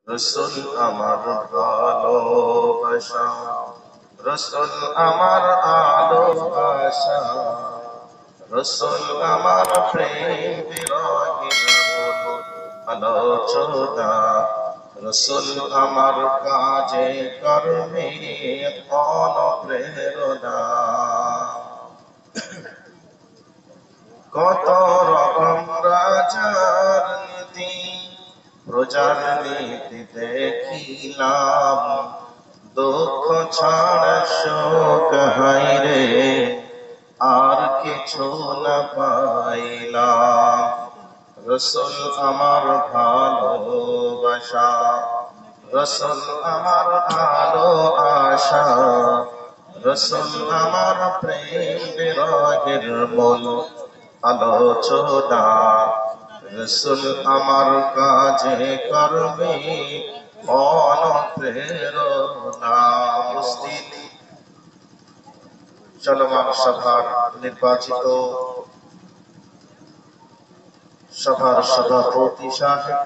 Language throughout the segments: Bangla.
রসুল আমার ভালোবাসা, রসুল আমার আলো আশা, রসুল আমার প্রেম বিরহের মূল আলোচনা, রসুল আমার কাজে কর্মে অনুপ্রেরণা। কত রকম রাজার নীতি প্রজার নীতি দেখিলাম, দুঃখ ছাড়া শোক হায়রে আর কিছু না পাইলাম। রসুল আমার ভালোবাসা, রসুল আমার আলো আশা, রসুল আমার প্রেম বিরহের মূল আলোচনা, রসুল আমার কাজে কর্মে অনুপ্রেরণা। উপস্থিত চলমান সভার নির্বাচিত সভার সভাপতি সাহেব,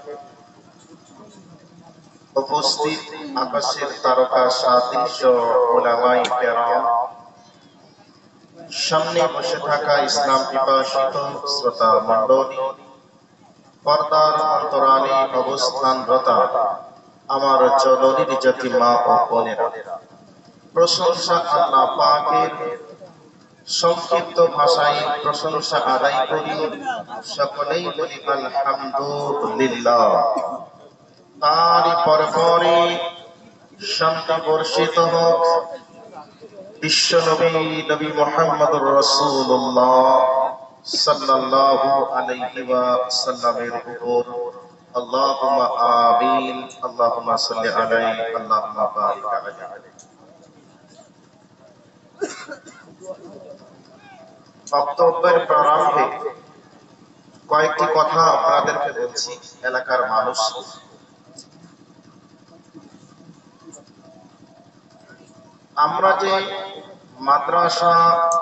উপস্থিত আকাশের তারকা সাদৃশ্য উলামায়ে কেরাম, সামনে বসে থাকা ইসলাম পিপাসিত শ্রোতা মণ্ডলী, পর্দার অন্তরালে অবস্থানরতা আমার জননীর জাতি মা ও বোনেরা, প্রশংসা আল্লাহ পাকের। সংক্ষিপ্ত ভাষায় প্রশংসা আদায় করি, সকলেই বলি আলহামদুলিল্লাহ। তারই পরে শান্তি বর্ষিত হোক বিশ্ব নবী নবী মুহাম্মদুর রাসূলুল্লাহ সাল্লাল্লাহু আলাইহি ওয়াসাল্লামের উপর। আল্লাহুম্মা আমিন। আল্লাহুম্মা সাল্লি আলাইহি, আল্লাহুম্মা বারিক আলাইহি। বক্তব্যের প্রারম্ভে কয়েকটি কথা আপনাদেরকে বলছি। এলাকার মানুষ, আমরা যে মাদ্রাসা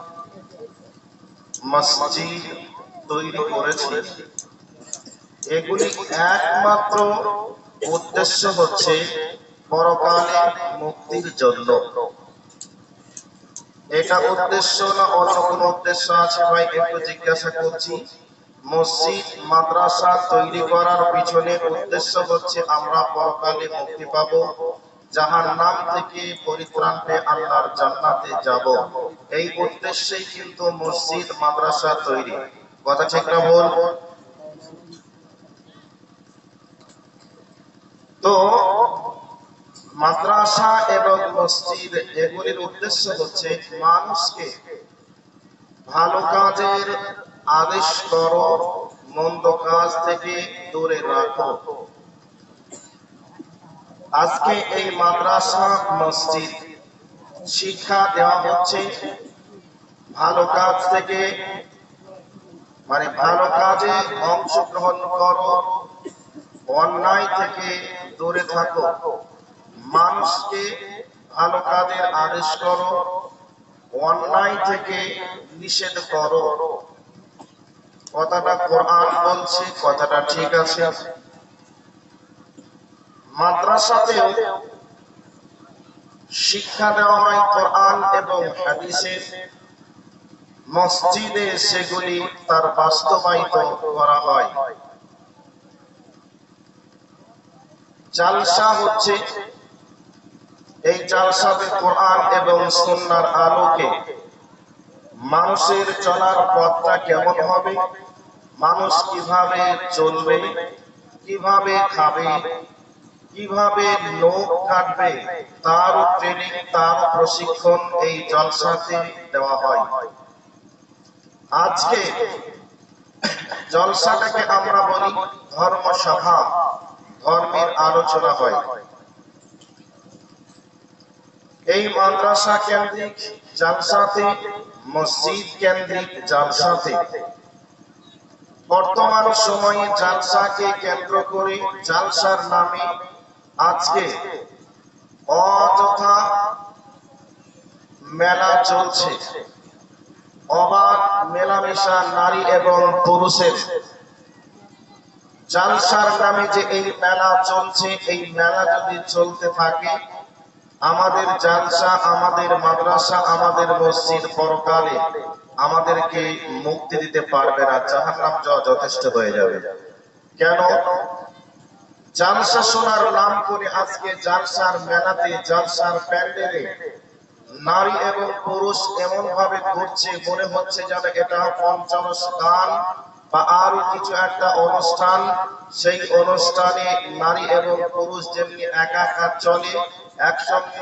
মসজিদ তৈরি করেছি, এগুলি একমাত্র উদ্দেশ্য হচ্ছে পরকালে মুক্তির জন্য। এটা উদ্দেশ্য না অন্য কোনো উদ্দেশ্য আছে ভাই একটু জিজ্ঞাসা করছি। মসজিদ মাদ্রাসা তৈরি করার পিছনে উদ্দেশ্য হচ্ছে আমরা পরকালে মুক্তি পাবো, জাহান্নাম থেকে পরিত্রাণ পেয়ে আল্লাহর জান্নাতে যাব। এই উদ্দেশ্যেই কিন্তু মসজিদ মাদ্রাসা তৈরি। কথা ঠিক না বল? তো মাদ্রাসা এবং মসজিদ এগুলির উদ্দেশ্য হচ্ছে মানুষকে ভালো কাজের আদেশ করো, মন্দ কাজ থেকে দূরে রাখো। আজকে এই মাদ্রাসা মসজিদ শিক্ষা দেওয়া হচ্ছে ভালো কাজ থেকে, মানে ভালো কাজে অংশগ্রহণ করো, অন্যায় থেকে দূরে থাকো, মানুষকে ভালো কাজের আদেশ করো, অন্যায় থেকে নিষেধ করো। কথাটা কোরআন বলছে, কথাটা ঠিক আছে। মাদ্রাসাতেও শিক্ষা দেওয়া হয় কোরআন এবং হাদিসের, মসজিদে সেগুলি তার বাস্তবায়িত করা হয়। জালসা হচ্ছে, এই জালসাতে কোরআন এবং সুন্নাহর আলোকে মানুষের চলার পথটা কেমন হবে, মানুষ কিভাবে চলবে, কিভাবে খাবে, কিভাবে নখ কাটবে, তার ট্রেনিং, তার প্রশিক্ষণ এই জলসাতে দেওয়া হয়। আজকে জলসাটাকে আমরা বলি ধর্মসভা, ধর্মের আলোচনা হয়। এই মাদ্রাসা কেন্দ্রিক জালসাতে, মসজিদ কেন্দ্রিক জালসাতে বর্তমান সময়ে জালসাকে কেন্দ্র করে জালসার নামে আজকে অযথা মেলা চলছে, অবাধ মেলামেশা নারী এবং পুরুষের। জালসার নামে যে এই মেলা চলছে, এই মেলা যদি চলতে থাকে, আমাদের জালসা, আমাদের মাদ্রাসা, আমাদের মসজিদ পরকালে আমাদেরকে মুক্তি দিতে পারবে না, জাহান্নাম যাওয়া যথেষ্ট হয়ে যাবে। কেন? জালসা শোনার নাম করে আজকে জালসার মেলাতে, জালসার প্যান্ডেলে নারী এবং পুরুষ এমন ভাবে ঘুরছে, মনে হচ্ছে যেন এটা পঞ্চদশ গান বা আরো কিছু একটা অনুষ্ঠান। সেই অনুষ্ঠানে নারী এবং পুরুষ যেমনি একা একা চলে, একসঙ্গে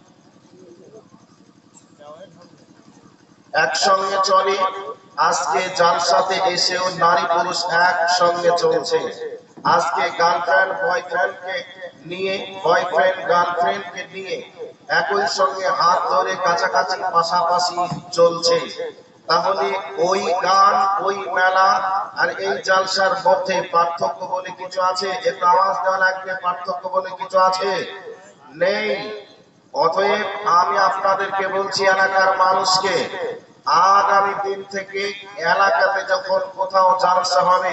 একসঙ্গে চলে, আজকে জালসাতে এসেও নারী পুরুষ একসঙ্গে চলছে। আজকে গার্লফ্রেন্ড বয়ফ্রেন্ডকে নিয়ে, বয়ফ্রেন্ড গার্লফ্রেন্ডকে নিয়ে একই সঙ্গে হাত ধরে কাছাকাছি পাশাপাশি চলছে। তাহলে ওই গান, ওই মেলা আর এই জালসার মধ্যে পার্থক্য বলে কিছু আছে? একটু আওয়াজ দেওয়া লাগবে, পার্থক্য বলে কিছু আছে? নেই। অতএব আমি আপনাদেরকে বলছি, এলাকার মানুষকে, আগামী দিন থেকে এলাকাতে যখন কোথাও জালসা হবে,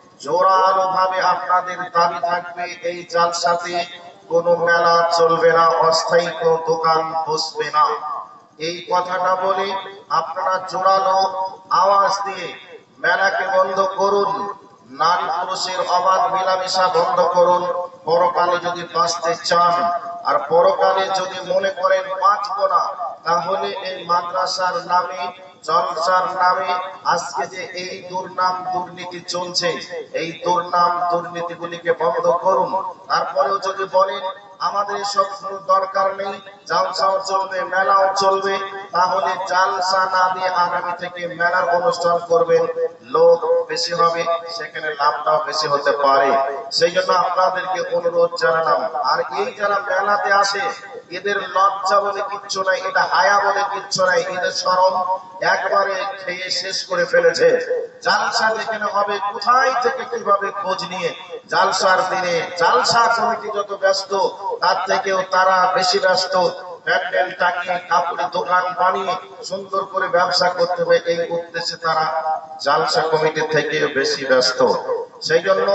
জোরালো ভাবে আপনাদের দাবি থাকবে এই জালসাতে কোনো মেলা চলবে না, অস্থায়ী কোনো দোকান বসবে না। এই কথাটা বলে আপনারা জোরালো আওয়াজ দিয়ে মেলাকে বন্ধ করুন, নারী পুরুষের অবাধ মেলামেশা বন্ধ করুন। পরকালে যদি বাঁচতে চান, আর পরকালে যদি মনে করেন বাঁচবো না, তাহলে এই মাদ্রাসার নামে, জলসার নামে আজকে যে এই দুর্নাম দুর্নীতি চলছে, এই দুর্নাম দুর্নীতিগুলিকে বন্ধ করুন। তারপরেও যদি বলেন আমাদের এসব দরকার নেই, জালসাও চলবে, মেলাও চলবে, তাহলে জালসা না দিয়ে আগামী থেকে মেলার অনুষ্ঠান করবেন, লোক বেশি হবে, সেখানে লাভটাও বেশি হতে পারে। সেই জন্য আপনাদেরকে অনুরোধ জানালাম। আর এই যারা মেলাতে আসে, এদের লজ্জা বলে কিচ্ছু নাই, এটা হায়া বলে কিচ্ছু নাই, এদের শরম একবারে খেয়ে শেষ করে ফেলেছে। জালসা যেখানে হবে, কোথায় থেকে কিভাবে খোঁজ নিয়ে জালসার দিনে জালসা কমিটি যত ব্যস্ত, তার থেকেও তারা বেশি ব্যস্ত প্যান্ডেল টাকিয়ে কাপড়ের দোকান বানিয়ে সুন্দর করে ব্যবসা করতে হবে, এই উদ্দেশ্যে তারা জালসা কমিটি থেকে বেশি ব্যস্ত। সেই জন্য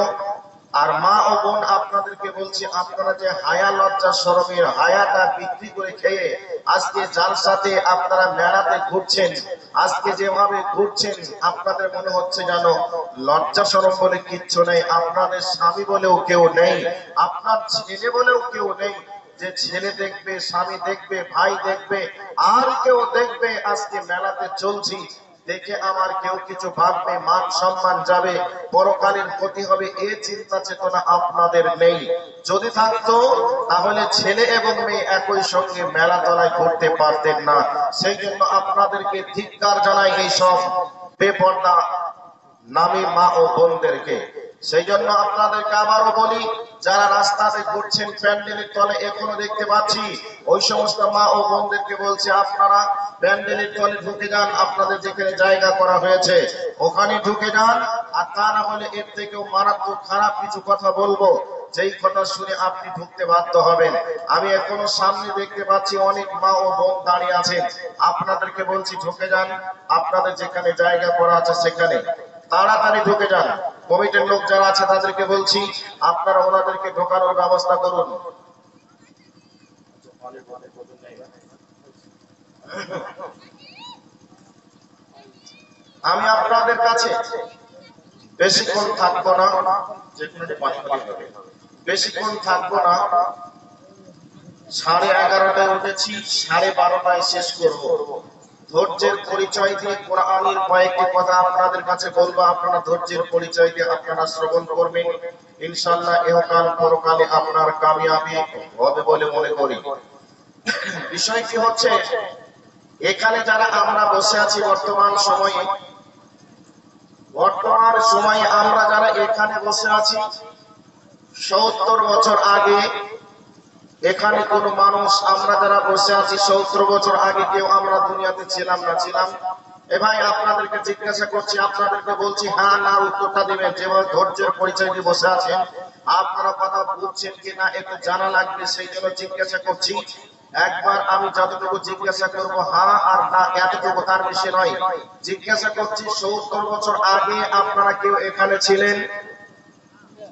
আর মা ও বোন, আপনাদেরকে বলছি, আপনারা যে হায়া লজ্জা শরমের হায়াটা বিক্রি করে খেয়ে আজকে জালসাতে আপনারা মেলাতে ঘুরছেন, আজকে যেভাবে ঘুরছেন আপনাদের মনে হচ্ছে যেন লজ্জা শরম বলে কিচ্ছু নেই, আপনাদের স্বামী বলেও কেউ নেই, আপনার ছেলে বলেও কেউ নেই যে ছেলে দেখবে, স্বামী দেখবে, ভাই দেখবে, আর কেউ দেখবে আজকে মেলাতে চলছি দেখে আমার কেউ কিছু ভাববে, মান সম্মান যাবে, পরকালের ক্ষতি হবে, এই চিন্তা চেতনা আপনাদের নেই। যদি থাকতো তাহলে ছেলে এবং মেয়ে একই সঙ্গে মেলা তলায় করতে পারতেন না। সেই জন্য আপনাদেরকে ধিক্কার জানাই এই সব বেপর্দা নামী মা ও বোনদেরকে। সেই জন্য আপনাদেরকে আবারও বলি, যারা রাস্তাতে ঘুরছেন প্যান্ডেলের তলে, এখনো দেখতে পাচ্ছি ওই সমস্ত মা ও বোনদেরকে বলছে আপনারা প্যান্ডেলের তলে ঢুকে যান, আপনাদের যেখানে জায়গা করা হয়েছে ওখানে ঢুকে যান। আর তা না হলে এর থেকেও মারাত্মক খারাপ কিছু কথা বলবো, যেই কথা শুনে আপনি ঢুকতে বাধ্য হবেন। আমি এখনো সামনে দেখতে পাচ্ছি অনেক মা ও বোন দাঁড়িয়ে আছেন, আপনাদেরকে বলছি ঢুকে যান, আপনাদের যেখানে জায়গা করা আছে সেখানে তাড়াতাড়ি ঢুকে যান। কমিটির লোক যারা আছে তাদেরকে বলছি আপনারা ওনাদেরকে ঢোকানোর ব্যবস্থা করুন। আমি আপনাদের কাছে বেশিক্ষণ থাকবো না, বেশিক্ষণ থাকবো না। 11:30টায় উঠেছি, 12:30টায় শেষ করব। ধৈর্যের পরিচয় দিয়ে কোরআনের কয়েকটি কথা আপনাদের কাছে বলবো, আপনারা ধৈর্যের পরিচয় দিয়ে আপনারা শ্রবণ করবেন, ইনশাআল্লাহ ইহকাল পরকালে আপনার কামিয়াবি হবে বলে মনে করি। বিষয় কি হচ্ছে, এখানে যারা আমরা বসে আছি বর্তমান সময়ে, আমরা যারা এখানে বসে আছি, 70 বছর আগে এখানে কোন মানুষ, আমরা যারা বসে আছি 70 বছর আগে কেউ আমরা দুনিয়াতে ছিলাম না? ছিলাম। এ ভাই আপনাদেরকে জিজ্ঞাসা করছি, আপনাদেরকে বলছি, হ্যাঁ না উত্তরটা দিবেন। যেভাবে ধৈর্যের পরিচয় দিয়ে বসে আছেন, আপনারা কথা বুঝছেন কিনা একটু জানা লাগবে, সেই জন্য জিজ্ঞাসা করছি। একবার আমি যতটুকু জিজ্ঞাসা করব হ্যাঁ আর না, এতটুকু, তার বেশি নয়। জিজ্ঞাসা করছি, 70 বছর আগে আপনারা কেউ এখানে ছিলেন?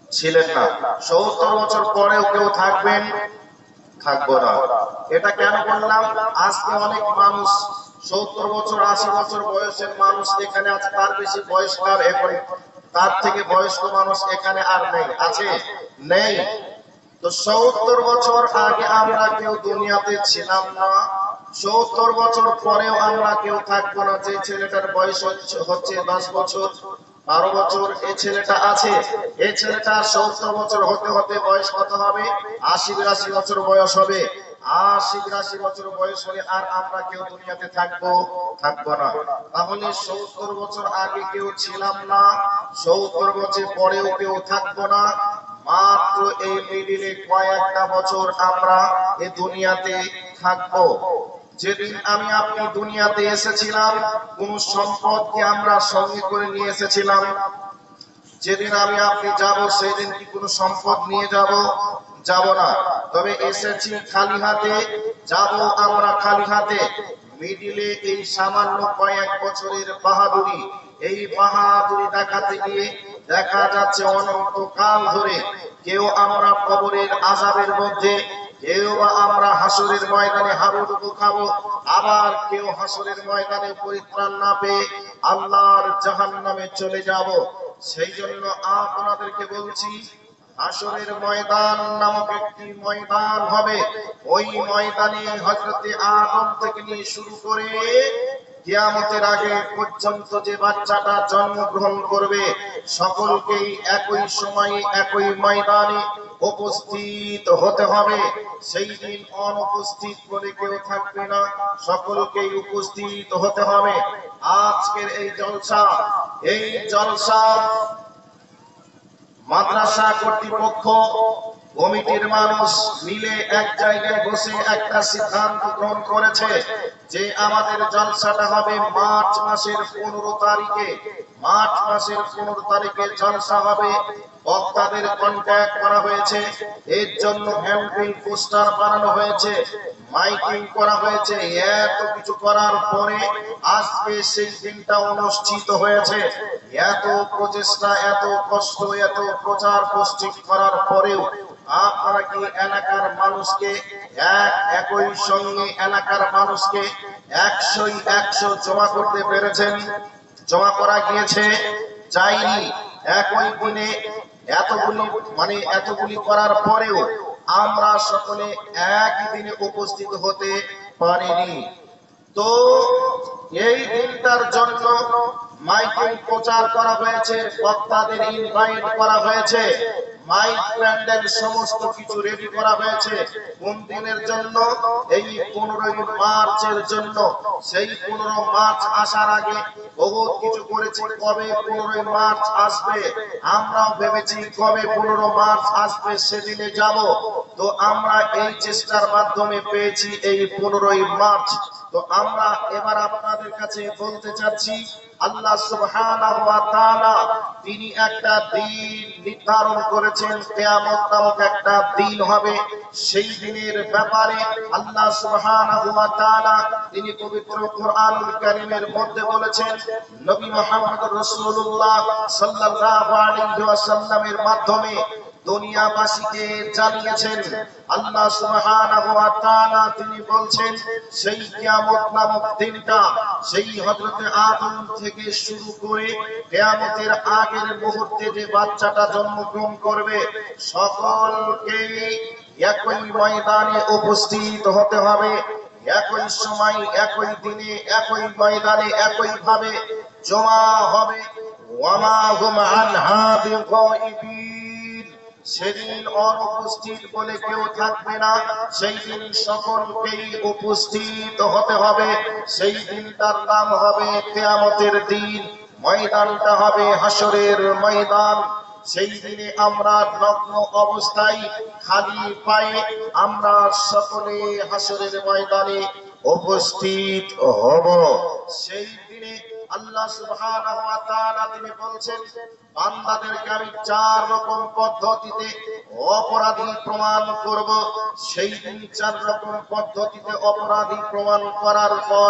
ছিলেন না। 70 বছর পরেও কেউ থাকবেন? থাকবো না। এটা কেন বললাম? আজকে অনেক মানুষ 70 বছর 80 বছর বয়সের মানুষ এখানে আছে, তার বেশি বয়স্কার এখন, তার থেকে বয়স্ক মানুষ এখানে আর নেই। আছে? নেই। তো 70 বছর আগে আমরা কেউ দুনিয়াতে ছিলাম না, 70 বছর পরেও আমরা কেউ থাকবো না। যে ছেলেটার বয়স হচ্ছে 10 বছর 12 বছর, এই ছেলেটা আছে, এই ছেলেটা 70 বছর হতে হতে বয়স কত হবে? 80-82 বছর বয়স হবে। 80-82 বছর বয়স হলে আর আমরা কেউ দুনিয়াতে থাকবো? থাকবো না। তাহলে 70 বছর আগে কেউ ছিলাম না, 70 বছর পরেও কেউ থাকবো না। মাত্র এই মিডিলে কয়েকটা বছর আমরা এই দুনিয়াতে থাকবো। যেদিন আমি আপনি দুনিয়াতে এসেছিলাম, কোন সম্পদকে আমরা সঙ্গে করে নিয়ে এসেছিলাম? যেদিন আমি আপনি যাব সেদিন কি কোনো সম্পদ নিয়ে যাব? যাব না। তবে এসেছি খালি হাতে, যাব আমরা খালি হাতে। মিডিলে এই সামান্য কয়েক বছরের বাহাদুরি, এই বাহাদুরি দেখাতে গিয়ে দেখা যাচ্ছে অনন্তকাল ধরে কেউ আমরা কবরের আযাবের মধ্যে, কেউ বা আমরা হাসরের ময়দানে হাবুডুবু খাবো, আবার কেউ হাসরের ময়দানে পরিত্রাণ না পেয়ে আল্লাহর জাহান্নামে চলে যাব। সেই জন্য আপনাদেরকে বলছি, হাসরের ময়দান নামক একটি ময়দান হবে। ওই ময়দানে হযরতে আদম থেকে নিয়ে শুরু করে কিয়ামতের আগে পর্যন্ত যে বাচ্চাটা জন্মগ্রহণ করবে, সকলকেই একই সময়ে একই ময়দানে উপস্থিত হতে হবে। সেই দিন অনুপস্থিত বলে কেউ থাকবে না, সকলকেই উপস্থিত হতে হবে। আজকের এই জলসা মাদ্রাসা কর্তৃপক্ষ, কমিটির মানুষ মিলে এক জায়গায় বসে একটা সিদ্ধান্ত গ্রহণ করেছে যে আমাদের জলসাটা হবে মার্চ মাসের 15 তারিখে। মার্চ মাসের 15 তারিখে জলসা হবে। বক্তাদের কন্ট্যাক্ট করা হয়েছে, এর জন্য হ্যান্ডবিল পোস্টার বানানো হয়েছে, মাইকিং করা হয়েছে। এত কিছু করার পরে আজকে সেই দিনটা অনুষ্ঠিত হয়েছে। এত প্রচেষ্টা, এত কষ্ট, এত প্রচার পোস্টিং করার পরেও আপনারা কি এলাকার মানুষকে একই সঙ্গে এলাকার মানুষকে 100 জমা করতে পেরেছেন? জমা করা গিয়েছে? যায়নি। একই দিনে এতগুলি করার পরেও আমরা সকলে একই দিনে উপস্থিত হতে পারিনি। তো এই দিনটার জন্য মাইকিং প্রচার করা হয়েছে, বক্তাদের ইনভাইট করা হয়েছে, মাইক প্যান্ডেল সমস্ত কিছু রেডি করা হয়েছে। কোন দিনের জন্য? এই 15 মার্চের জন্য। সেই 15 মার্চ আসার আগে বহুত কিছু করেছি। কবে 15 মার্চ আসবে আমরাও ভেবেছি, কবে 15 মার্চ আসবে সেদিনে যাব। তো আমরা এই চেষ্টার মাধ্যমে পেয়েছি এই 15 মার্চ। তো আমরা এবার আপনাদের কাছে বলতে চাচ্ছি, আল্লাহ সুবহানাহু ওয়া তাআলা তিনি একটা দিন নির্ধারণ করেছেন, কিয়ামত নামক একটা দিন হবে। সেই দিনের ব্যাপারে আল্লাহ সুবহানাহু ওয়া তাআলা তিনি পবিত্র কোরআনুল কারীমের মধ্যে বলেছেন, নবী মুহাম্মদ রাসূলুল্লাহ সাল্লাল্লাহু আলাইহি ওয়াসাল্লামের মাধ্যমে দুনিয়াবাসীকে জানিয়েছেন। আল্লাহ সুবহানাহু ওয়া তাআলা তিনি বলছেন, সেই কিয়ামত নামক দিনটা সেই হযরতে আদম থেকে শুরু করে কিয়ামতের আগের মুহূর্তে যে বাচ্চাটা জন্মগ্রহণ করবে সকলকে একই ময়দানে উপস্থিত হতে হবে। একই সময়, একই দিনে, একই ময়দানে, একই ভাবে জমা হবে। ওয়ামা হুম আনহা বিগাইবিন। সেদিন অনুপস্থিত বলে কেউ থাকবে না। সেই দিন সকলকেই উপস্থিত হতে হবে। সেই দিনটার নাম হবে কিয়ামতের দিন। ময়দানটা হবে হাসরের ময়দান। সেই দিনে আমরা নগ্ন অবস্থায় খালি পায়ে আমরা সকলে হাসরের ময়দানে উপস্থিত হব। সেই দিনে আল্লাহ সুবহানাহু ওয়া তাআলা তিনি বলছেন, বান্দাদেরকে আমি 4 রকম পদ্ধতিতে অপরাধী প্রমাণ করব। সেই দিন 4 রকম পদ্ধতিতে অপরাধী প্রমাণ করার পর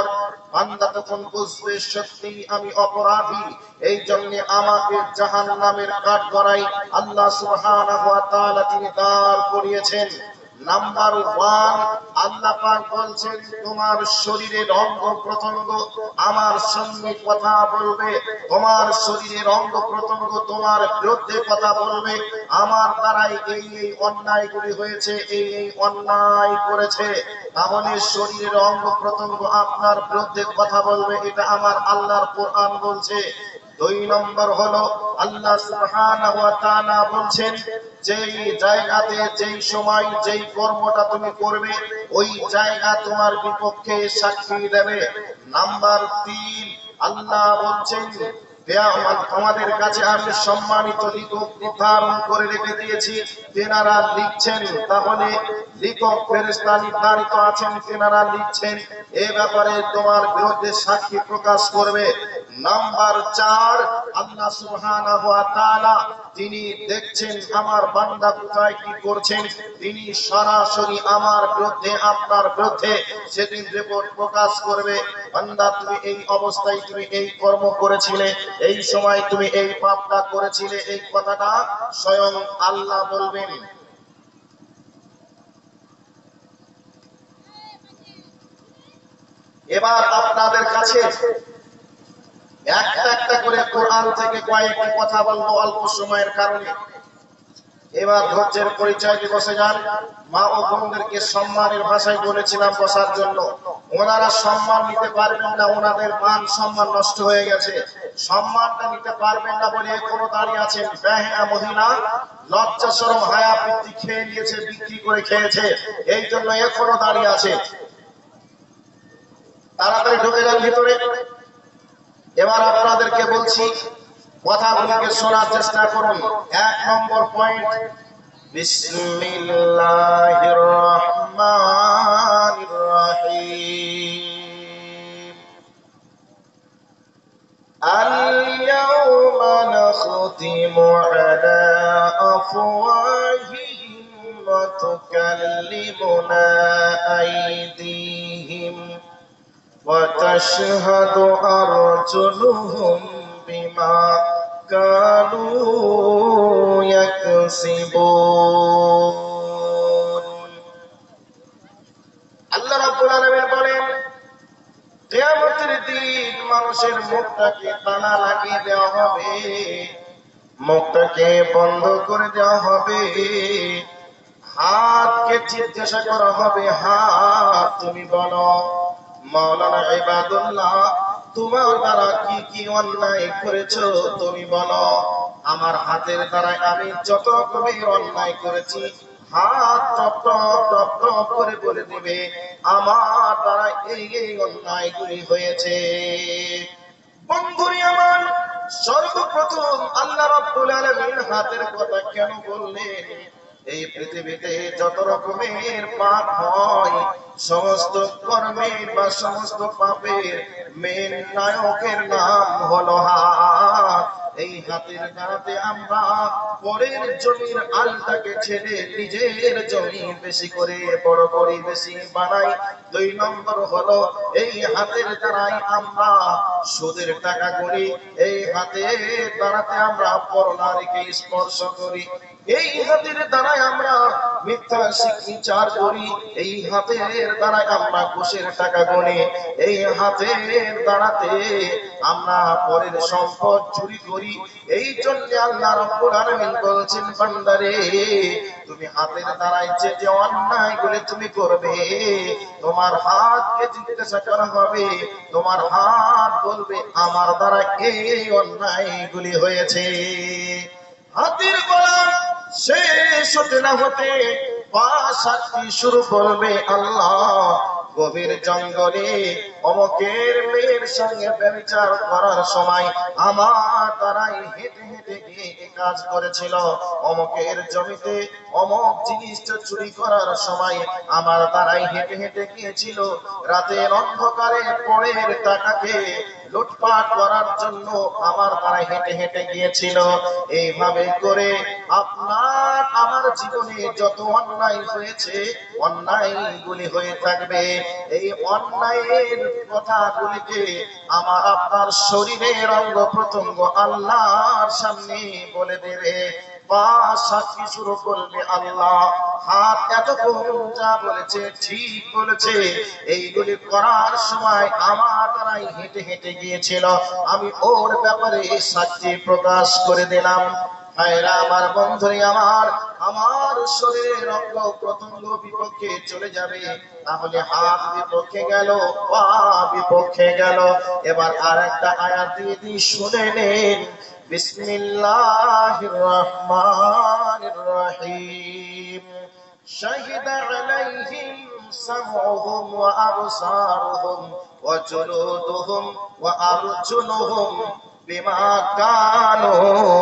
বান্দা তখন বুঝবে সত্যি আমি অপরাধী, এই জন্য আমাকে জাহান্নামের কাঠগড়ায় আল্লাহ সুবহানাহু ওয়া তাআলা তিনি দাঁড় করিয়েছেন। নাম্বার 1, আল্লাহ পাক বলছেন তোমার শরীরের অঙ্গ প্রত্যঙ্গ আমার সঙ্গে কথা বলবে, তোমার শরীরের অঙ্গ প্রত্যঙ্গ তোমার বিরুদ্ধে কথা বলবে। আমার দ্বারাই এই এই অন্যায়গুলি হয়েছে, এই এই অন্যায় করেছে, তাহলে শরীরের অঙ্গ প্রত্যঙ্গ আপনার বিরুদ্ধে কথা বলবে, এটা আমার আল্লাহর কোরআন বলছে। 2 নম্বর হলো আল্লাহ সুবহানাহু ওয়া তাআলা বলছেন যেই জায়গাতে যেই সময় যেই কর্মটা তুমি করবে ওই জায়গা তোমার বিপক্ষে সাক্ষী দেবে। নাম্বার 3, আল্লাহ বলছেন তোমাদের কাছে আমি সম্মানিত লিখক নির্ধারণ করে রেখে দিয়েছি, তেনারা লিখছেন, তাহলে লিখক ফেরেশতা নির্ধারিত আছেন, তেনারা লিখছেন, এ ব্যাপারে তোমার বিরুদ্ধে সাক্ষী প্রকাশ করবে। নাম্বার 4, আল্লাহ সুবহানাহু ওয়া তাআলা তিনি দেখছেন আমার বান্দা কোথায় কি করছেন, তিনি সরাসরি আমার বিরুদ্ধে আপনার বিরুদ্ধে সেদিন রিপোর্ট প্রকাশ করবে। বান্দা তুমি এই অবস্থায় তুমি এই কর্ম করেছিলে, এই সময় তুমি এই পাপটা করেছিলে, এই কথাটা স্বয়ং আল্লাহ বলবেন। এবার আপনাদের কাছে একটা একটা করে কোরআন থেকে কয়েকটি কথা বলবো অল্প সময়ের কারণে। এবার ধৈর্যের পরিচয় দিয়ে বসে যান। মা ও বোনদেরকে সম্মানের ভাষায় বলেছিলাম বসার জন্য, ওনারা সম্মান নিতে পারবেন না, ওনাদের মান সম্মান নষ্ট হয়ে গেছে, সম্মানটা নিতে পারবেন না বলে এখনো দাঁড়িয়ে আছেন। বেহায়া মহিলা লজ্জা শরম হায়া বৃত্তি খেয়ে নিয়েছে, বিক্রি করে খেয়েছে, এই জন্য এখনো দাঁড়িয়ে আছে। তাড়াতাড়ি ঢুকে যান ভিতরে। এবার আপনাদেরকে বলছি, কথাগুলোকে শোনার চেষ্টা করুন। 1 নম্বর পয়েন্ট, বিসমিল্লাহির রহমানির রহিম। আল-ইয়াওমা নাখতিমু আলা আফওয়াহিহিম ওয়া তুকাল্লিমুনা আইদিহিম وتشهد أرجلهم بما كانوا يكسبون। আল্লাহ রাব্বুল আলামিন বলেন কিয়ামতের দিন মানুষের মুখটাকে তালা লাগিয়ে দেওয়া হবে, মুখটাকে বন্ধ করে দেওয়া হবে, হাতকে জিজ্ঞাসা করা হবে, হাত তুমি বলো মাওলানা ইবাদুল্লাহ তোমার দ্বারা কি কি অন্যায় করেছো তুমি বলো। আমার হাতের দ্বারা আমি যত রকমের অন্যায় করেছি, হাত টপ টপ টপ টপ করে বলে দিবে আমার দ্বারা এই এই অন্যায়গুলি হয়েছে। বন্ধুরি আমার, সর্বপ্রথম আল্লাহ রাব্বুল আলামিন হাতের কথা কেন বললেন? এই পৃথিবীতে যত রকমের পাপ হয়, সমস্ত কর্মের বা সমস্ত পাপের মেন নায়কের নাম হলো হাত। এই হাতের দ্বারাতে আমরা পরের জমির আলটাকে ছেড়ে নিজের জমি বেশি করে বড় করি, বেশি বানাই। 2 নম্বর হলো এই হাতের দ্বারাই আমরা সুদের টাকা করি, এই হাতের দ্বারাতে আমরা পরনারীকে স্পর্শ করি, এই হাতের দ্বারাই আমরা মিথ্যা বিচার করি, এই হাতের দ্বারাই আমরা ঘুষের টাকা গনি, এই হাতের দ্বারাতে আমরা পরের সম্পদ চুরি করি। এই জন্য আল্লাহ রাব্বুল আলামিন বলেছেন বান্দারে তুমি হাতের দ্বারাই যে যে অন্যায়গুলি তুমি করবে, তোমার হাতকে জিজ্ঞাসা করা হবে, তোমার হাত বলবে আমার দ্বারা এই অন্যায়গুলি হয়েছে। হাতের গলা শেষ হতে না হতে পা সাক্ষী শুরু করবে আল্লাহ গভীর জঙ্গলে অমকের মেয়ের সঙ্গে ব্যভিচার করার সময় আমার দ্বারাই হেঁটে হেঁটে গিয়ে কাজ করেছিল, অমকের জমিতে অমক জিনিসটা চুরি করার সময় আমার দ্বারাই হেঁটে হেঁটে গিয়েছিল, রাতের অন্ধকারে পরের টাকাকে লুটপাট করার জন্য আমার দ্বারা হেঁটে হেঁটে গিয়েছিল। এইভাবে করে আপনার আমার জীবনে যত অন্যায় হয়েছে, অন্যায়গুলি হয়ে থাকবে। এই অন্যায়ের কথাগুলিকে আমার আপনার শরীরের অঙ্গ প্রত্যঙ্গ আল্লাহর সামনে বলে দেবে। পা সাক্ষী শুরু করবে আল্লাহ, হাত এতক্ষণ যা বলেছে ঠিক বলেছে। এইগুলি করার সময় আমার দ্বারাই হেঁটে হেঁটে গিয়েছিল, আমি ওর ব্যাপারে সাক্ষী প্রকাশ করে দিলাম। ভাইরা আমার, বন্ধুরে আমার, আমার শরীরের অঙ্গ প্রত্যঙ্গ বিপক্ষে চলে যাবে, তাহলে হাত বিপক্ষে গেল, পা বিপক্ষে গেল। এবার আর একটা আয়াত দিয়ে দিই, শুনে নেন। বিসমিল্লাহির রহমানির রহিম। শাহিদা আলাইহিম সামউহুম ওয়া আবসারুহুম ওয়া জুলুদুহুম ওয়া আরজুলুহুম বিমা কানু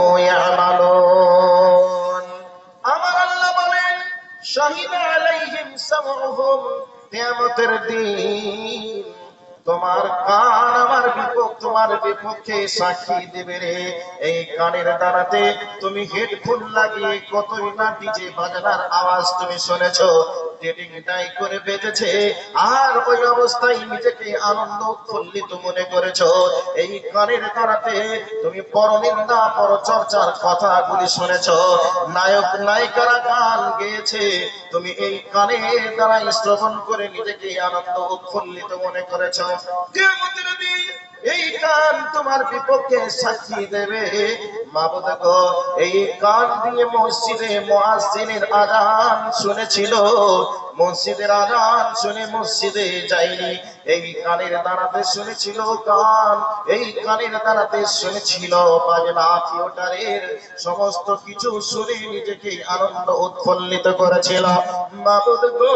ইয়ামালুন। আমার আল্লাহ বলেন, শাহিদা আলাইহিম সামউহুম, কিয়ামতের দিন তোমার কান আমার তোমার বিপক্ষে সাক্ষী দেবে রে। এই কানের দ্বারাতে তুমি হেডফোন লাগিয়ে কতই না ডিজে বাজনার আওয়াজ তুমি শুনেছো, ডেটিং ডাই করে বেজেছে, আর ওই অবস্থায় নিজেকে আনন্দ উৎফুল্লিত মনে করেছো। এই কানের দ্বারাতে তুমি পরনিন্দা পরচর্চার কথাগুলি শুনেছো, নায়ক নায়িকারা গান গেয়েছে, তুমি এই কানের দ্বারা শ্রবণ করে নিজেকে আনন্দ উৎফুল্লিত মনে করেছো। কিয়ামতের দিন এই কান তোমার বিপক্ষে সাক্ষী দেবে। মাবুদ গো, এই কান দিয়ে মসজিদে মুয়াজ্জিনের আযান শুনেছিল, মসজিদের আযান শুনে মসজিদে যায়নি, এই কানের দ্বারাতে শুনেছিল গান, এই কানের দ্বারাতে শুনেছিল বাজনা থিয়েটারের সমস্ত কিছু শুনে নিজেকে আনন্দ উৎফুল্লিত করেছিল। মাবুদ গো,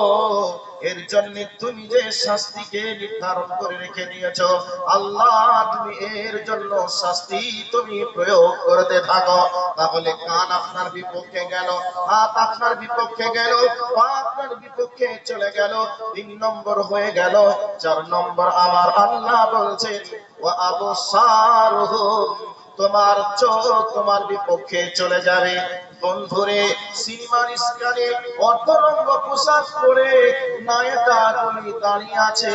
এর জন্য তুমি যে শাস্তিকে নির্ধারণ করে রেখে দিয়েছ, আল্লাহ তুমি এর জন্য শাস্তি তুমি প্রয়োগ করতে থাকো। তাহলে কান আপনার বিপক্ষে গেল, হাত আপনার বিপক্ষে গেল, পা আপনার বিপক্ষে চলে গেল, 3 নম্বর হয়ে গেল। 4 নম্বর আমার আল্লাহ বলছেন, ওয়া আবসারুহুম, তোমার চোখ তোমার বিপক্ষে চলে যাবে। বন্ধুরে, সিনেমার স্ক্রিনে অর্ধনগ্ন পোশাক পরে নায়িকাগুলি দাঁড়িয়ে আছে,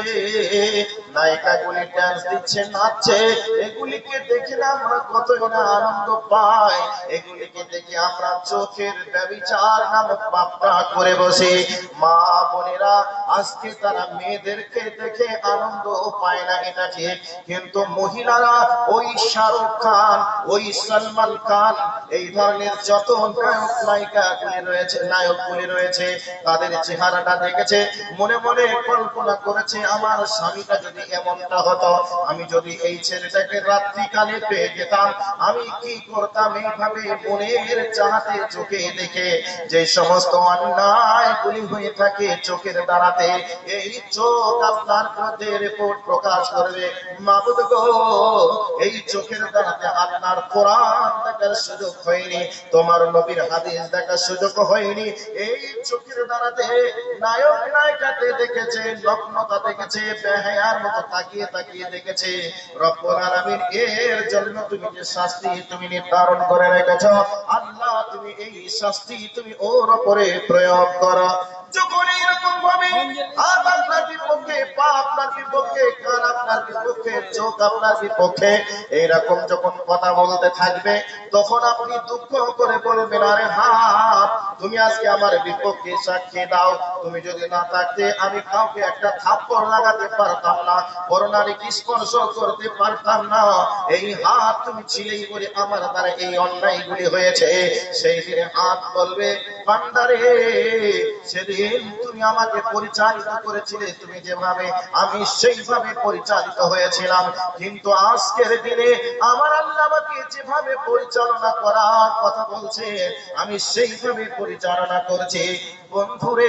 নায়িকাগুলি ডান্স দিচ্ছে, নাচছে, এগুলিকে দেখে আমরা কতই না আনন্দ পাই। এগুলিকে দেখে আমরা চোখের ব্যভিচার নামক পাপটা করে বসি। মা বোনেরা, আজকে তারা মেয়েদেরকে দেখে আনন্দ পায় না, এটা ঠিক, কিন্তু মহিলারা ওই শাহরুখ খান, ওই সলমান খান, এই ধরনের যত নায়ক নায়িকাগুলি রয়েছে, নায়কগুলি রয়েছে, তাদের চেহারাটা দেখেছে, মনে মনে কল্পনা করেছে, আমার স্বামীটা যদি এমনটা হতো, আমি যদি এই ছেলেটাকে রাত্রিকালে পেয়ে যেতাম, আমি কি করতাম। এইভাবে মনের চাহতে চোখে দেখে যে সমস্ত অন্যায়গুলি হয়ে থাকে চোখের দ্বারাতে, এই চোখ আপনার বিরুদ্ধে রিপোর্ট প্রকাশ করবে। মাবুদ গো, এই চোখের দ্বারাতে আপনার কোরআন দেখার সুযোগ হয়নি, তোমার নবীর হাদিস দেখার সুযোগ হয়নি, এই চোখের দ্বারাতে নায়ক নায়িকাতে দেখেছে, নগ্নতা দেখেছে, বেহায়ার মতো তাকিয়ে তাকিয়ে দেখেছে। রব্বুল আলামিন এর জন্য তুমি যে শাস্তি তুমি নির্ধারণ করে রেখেছ, আল্লাহ তুমি এই শাস্তি তুমি ওর উপরে প্রয়োগ করো। যখন এইরকম ভাবে হাত আপনার বিপক্ষে, পা আপনার বিপক্ষে, কান আপনার বিপক্ষে, চোখ আপনার বিপক্ষে, এইরকম যখন কথা বলতে থাকবে, তখন আপনি দুঃখ করে বলবেন, আরে হাত, তুমি আজকে আমার বিপক্ষে সাক্ষী দাও, তুমি যদি না থাকতে আমি কাউকে একটা থাপ্পড় লাগাতে পারতাম না, করোনারিকে স্পর্শ করতে পারতাম না। এই হাত তুমি ছিলেই বলে আমার দ্বারা এই অন্যায়গুলি হয়েছে। সেই দিনে হাত বলবে, বান্দারে, সেদিন তুমি আমাকে পরিচালিত করেছিলে, তুমি যেভাবে আমি সেইভাবে পরিচালিত হয়েছিলাম, কিন্তু আজকের দিনে আমার আল্লাহ আমাকে যেভাবে পরিচালনা করার কথা বলছে, আমি সেইভাবে পরিচালনা করছি। বন্ধুরে,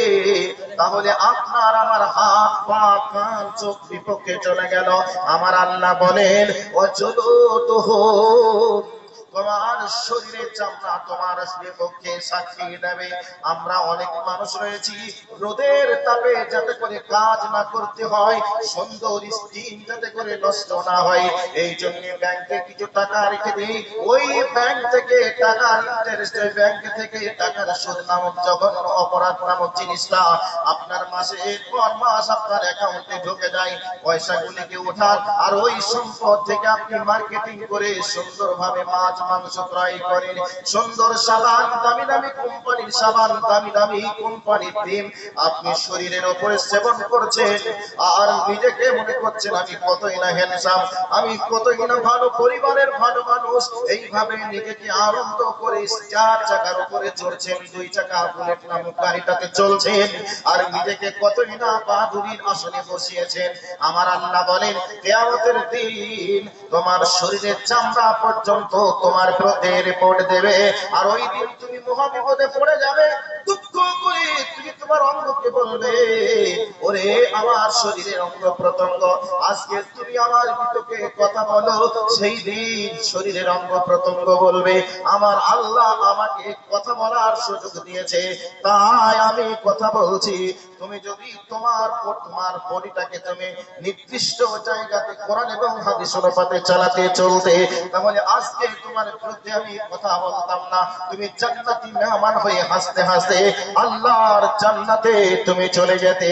তাহলে আপনার আমার হাত পা কান চোখ বিপক্ষে চলে গেল, আমার আল্লাহ বলেন, অচলো তো তোমার শরীরের চামড়া তোমার বিপক্ষে সাক্ষী দেবে। আমরা অনেক মানুষ রয়েছি রোদের তাপে যাতে করে কাজ না করতে হয়, সুন্দর স্কিন যাতে করে নষ্ট না হয়, এই জন্য ব্যাংকে কিছু টাকা রেখে দিই। ওই ব্যাংক থেকে টাকার ইন্টারেস্ট, ব্যাংক থেকে টাকার সুদ নামক জঘন্য অপরাধ নামক জিনিসটা আপনার মাসে পর মাস আপনার অ্যাকাউন্টে ঢুকে যায়। পয়সাগুলিকে ওঠান আর ওই সম্পদ থেকে আপনি মার্কেটিং করে সুন্দরভাবে মাছ মাংস ক্রয় করেন, সুন্দর সাবান, দামি দামি কোম্পানির সাবান, দামি দামি কোম্পানির ডিম আপনি শরীরের উপরে সেবন করছেন। আর নিজেকে মনে করছেন আমি কতই না হ্যান্ডসাম, আমি কতই না ভালো পরিবারের ভালো মানুষ। এইভাবে নিজেকে আনন্দ করে 4 চাকার উপরে চড়ছেন, 2 চাকা বুলেট নামক গাড়িটাতে চলছেন, আর নিজেকে কতই না বাহাদুরির আসনে বসিয়েছেন। আমার আল্লাহ বলেন কিয়ামতের দিন তোমার শরীরের চামড়া পর্যন্ত তোমার বিরুদ্ধে রিপোর্ট দেবে, আর ওই দিন তুমি মহাবিপদে পড়ে যাবে। দুঃখ করে তুমি তোমার অঙ্গকে বলবে, ওরে আমার শরীরের অঙ্গ প্রত্যঙ্গ, আজকে তুমি আমার বিপক্ষে কথা বলো। সেই দিন শরীরের অঙ্গ প্রত্যঙ্গ বলবে আমার আল্লাহ আমাকে কথা বলার সুযোগ দিয়েছে, তাই আমি কথা বলছি। তুমি যদি তোমার বডিটাকে তুমি নির্দিষ্ট জায়গাতে কোরআন এবং হাদিস অনুপাতে চালাতে চলতে, তাহলে আজকে তোমার বিরুদ্ধে আমি কথা বলতাম না। তুমি জান্নাতি মেহমান হয়ে হাসতে হাসতে আল্লাহর জান্নাতে তুমি চলে যেতে।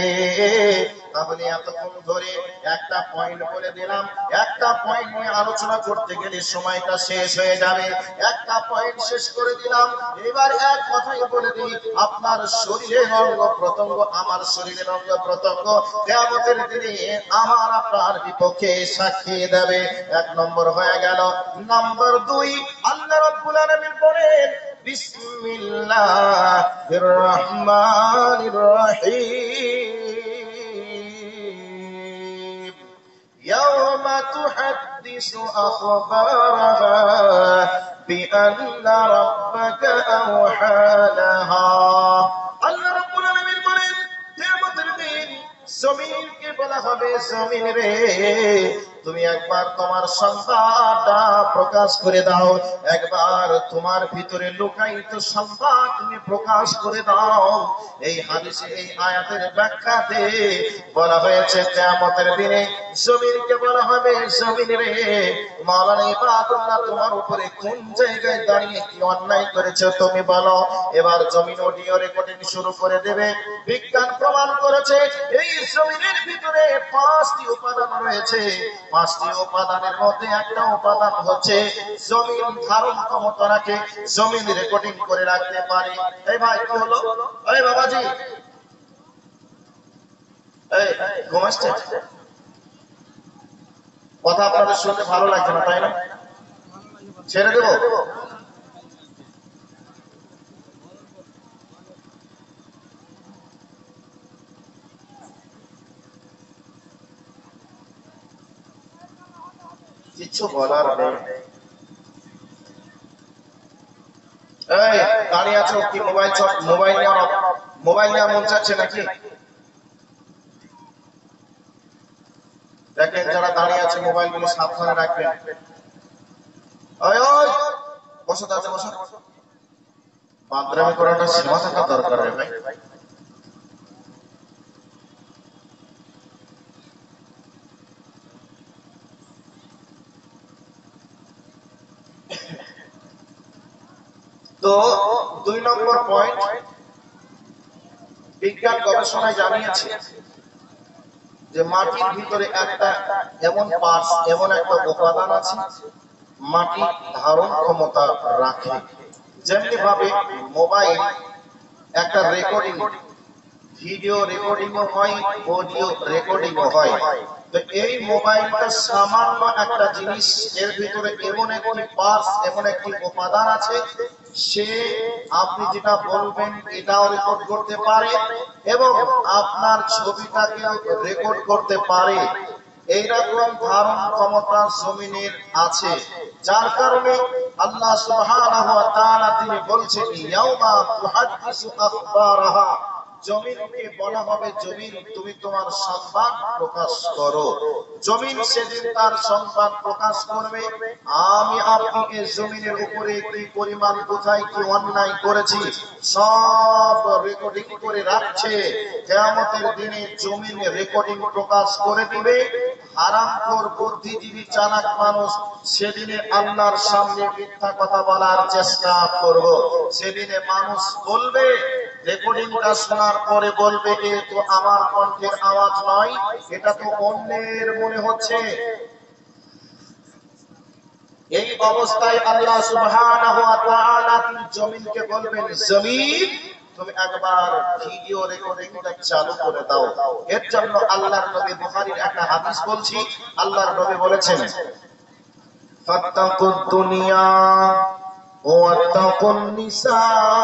তাহলে এতক্ষণ ধরে একটা পয়েন্ট বলে দিলাম, একটা পয়েন্ট নিয়ে আলোচনা করতে গেলে সময়টা শেষ হয়ে যাবে। একটা পয়েন্ট শেষ করে দিলাম, এবার এক কথাই বলে দিই, আপনার শরীরের অঙ্গ প্রত্যঙ্গ, আমার শরীরের অঙ্গ প্রত্যঙ্গ কিয়ামতের দিনে আমার আপনার বিপক্ষে সাক্ষী দেবে। এক নম্বর হয়ে গেল। নাম্বার 2, আল্লাহ রাব্বুল আলামিন বলেন বিসমিল্লাহির রহমানির রহিম, ইয়াওমা তুহাদ্দিসু আখবারাহা বিআন্না রাব্বাকা আওহা লাহা। আল্লাহ রাব্বুল আলামিন বলেন কিয়ামতের দিন জমিনকে বলা হবে, জমিন রে তুমি একবার তোমার সংবাদটা প্রকাশ করে দাও, একবার তোমার ভিতরে লুকায়িত সংবাদ তুমি প্রকাশ করে দাও। এই হাদিসে এই আয়াতের ব্যাখ্যাতে বলা হয়েছে কিয়ামতের দিনে জমিনকে বলা হবে, জমিন রে মাওলানা ইবাদুল্লাহ তোমার উপরে কোন জায়গায় দাঁড়িয়ে কি অন্যায় করেছে তুমি বলো। এবার জমিন অডিও রেকর্ডিং শুরু করে দেবে। বিজ্ঞান প্রমাণ করেছে এই জমিনের ভিতরে 5টি উপাদান রয়েছে। 5টি উপাদানের মধ্যে একটা উপাদান হচ্ছে জমিন ধারণ ক্ষমতা রাখে, জমিন রেকর্ডিং করে রাখতে পারে। এই ভাই কি হলো? এই বাবাজি, এই ঘুমাচ্ছে? কথা আপনাদের শুনতে ভালো লাগছে না তাই না? ছেড়ে দেবো? কিছু বলার নেই। এই দাঁড়িয়ে আছো কি? মোবাইল নেওয়া মন চাচ্ছে নাকি? দেখেন যারা দাঁড়িয়ে আছে মোবাইল গুলো সাবধানে রাখবেন। ওই ওই বসো, তাতে বসো। বাদরামি করাটা সীমা থাকা দরকার রে ভাই। তো 2 নম্বর পয়েন্ট, বিজ্ঞান গবেষণায় জানিয়েছে যে মাটির ভিতরে একটা এমন পার্টস, এমন একটা উপাদান আছে মাটি ধারণ ক্ষমতা রাখে। যেমনি ভাবে মোবাইল একটা রেকর্ডিং, ভিডিও রেকর্ডিংও হয়, অডিও রেকর্ডিংও হয়। তো এই মোবাইলটা সামান্য একটা জিনিস, এর ভিতরে এমন একটি পার্টস, এমন একটি উপাদান আছে, সে আপনি যেটা বলবেন এটাও রেকর্ড করতে পারে এবং আপনার ছবিটাকেও রেকর্ড করতে পারে। এইরকম ধারণ ক্ষমতা জমিনের আছে, যার কারণে আল্লাহ সুবহানাহু ওয়া তাআলা তিনি বলছেন ইয়াউমা তুহাদ্দিসু আখবারাহা, জমিনকে বলা হবে, জমিন তুমি তোমার সংবাদ প্রকাশ করো। জমিন সেদিন তার সংবাদ প্রকাশ করবে, আমি আপনি এই জমিনের উপরে কি পরিমাণ কোথায় কি অন্যায় করেছি সব রেকর্ডিং করে রাখছে। কিয়ামতের দিনে জমিন রেকর্ডিং প্রকাশ করে দিবে। হারামখোর বুদ্ধিজীবী চালাক মানুষ সেদিনে আল্লাহর সামনে মিথ্যা কথা বলার চেষ্টা করব। সেদিনে মানুষ বলবে, রেকর্ডিংটা শোনার পরে বলবে, এ তো আমার কণ্ঠের আওয়াজ নয়, এটা তো অন্যের মনে হচ্ছে। এই অবস্থায় আল্লাহ সুবহানাহু ওয়া তাআলা জমিনকে বলবেন, জমিন তুমি একবার ভিডিও রেকর্ডিংটা চালু করে দাও। এর জন্য আল্লাহর নবী, বুখারীর একটা হাদিস বলছি, আল্লাহর নবী বলেছেন, ফাত্তাকুদ দুনিয়া ওয়াত্তাকুন নিসা।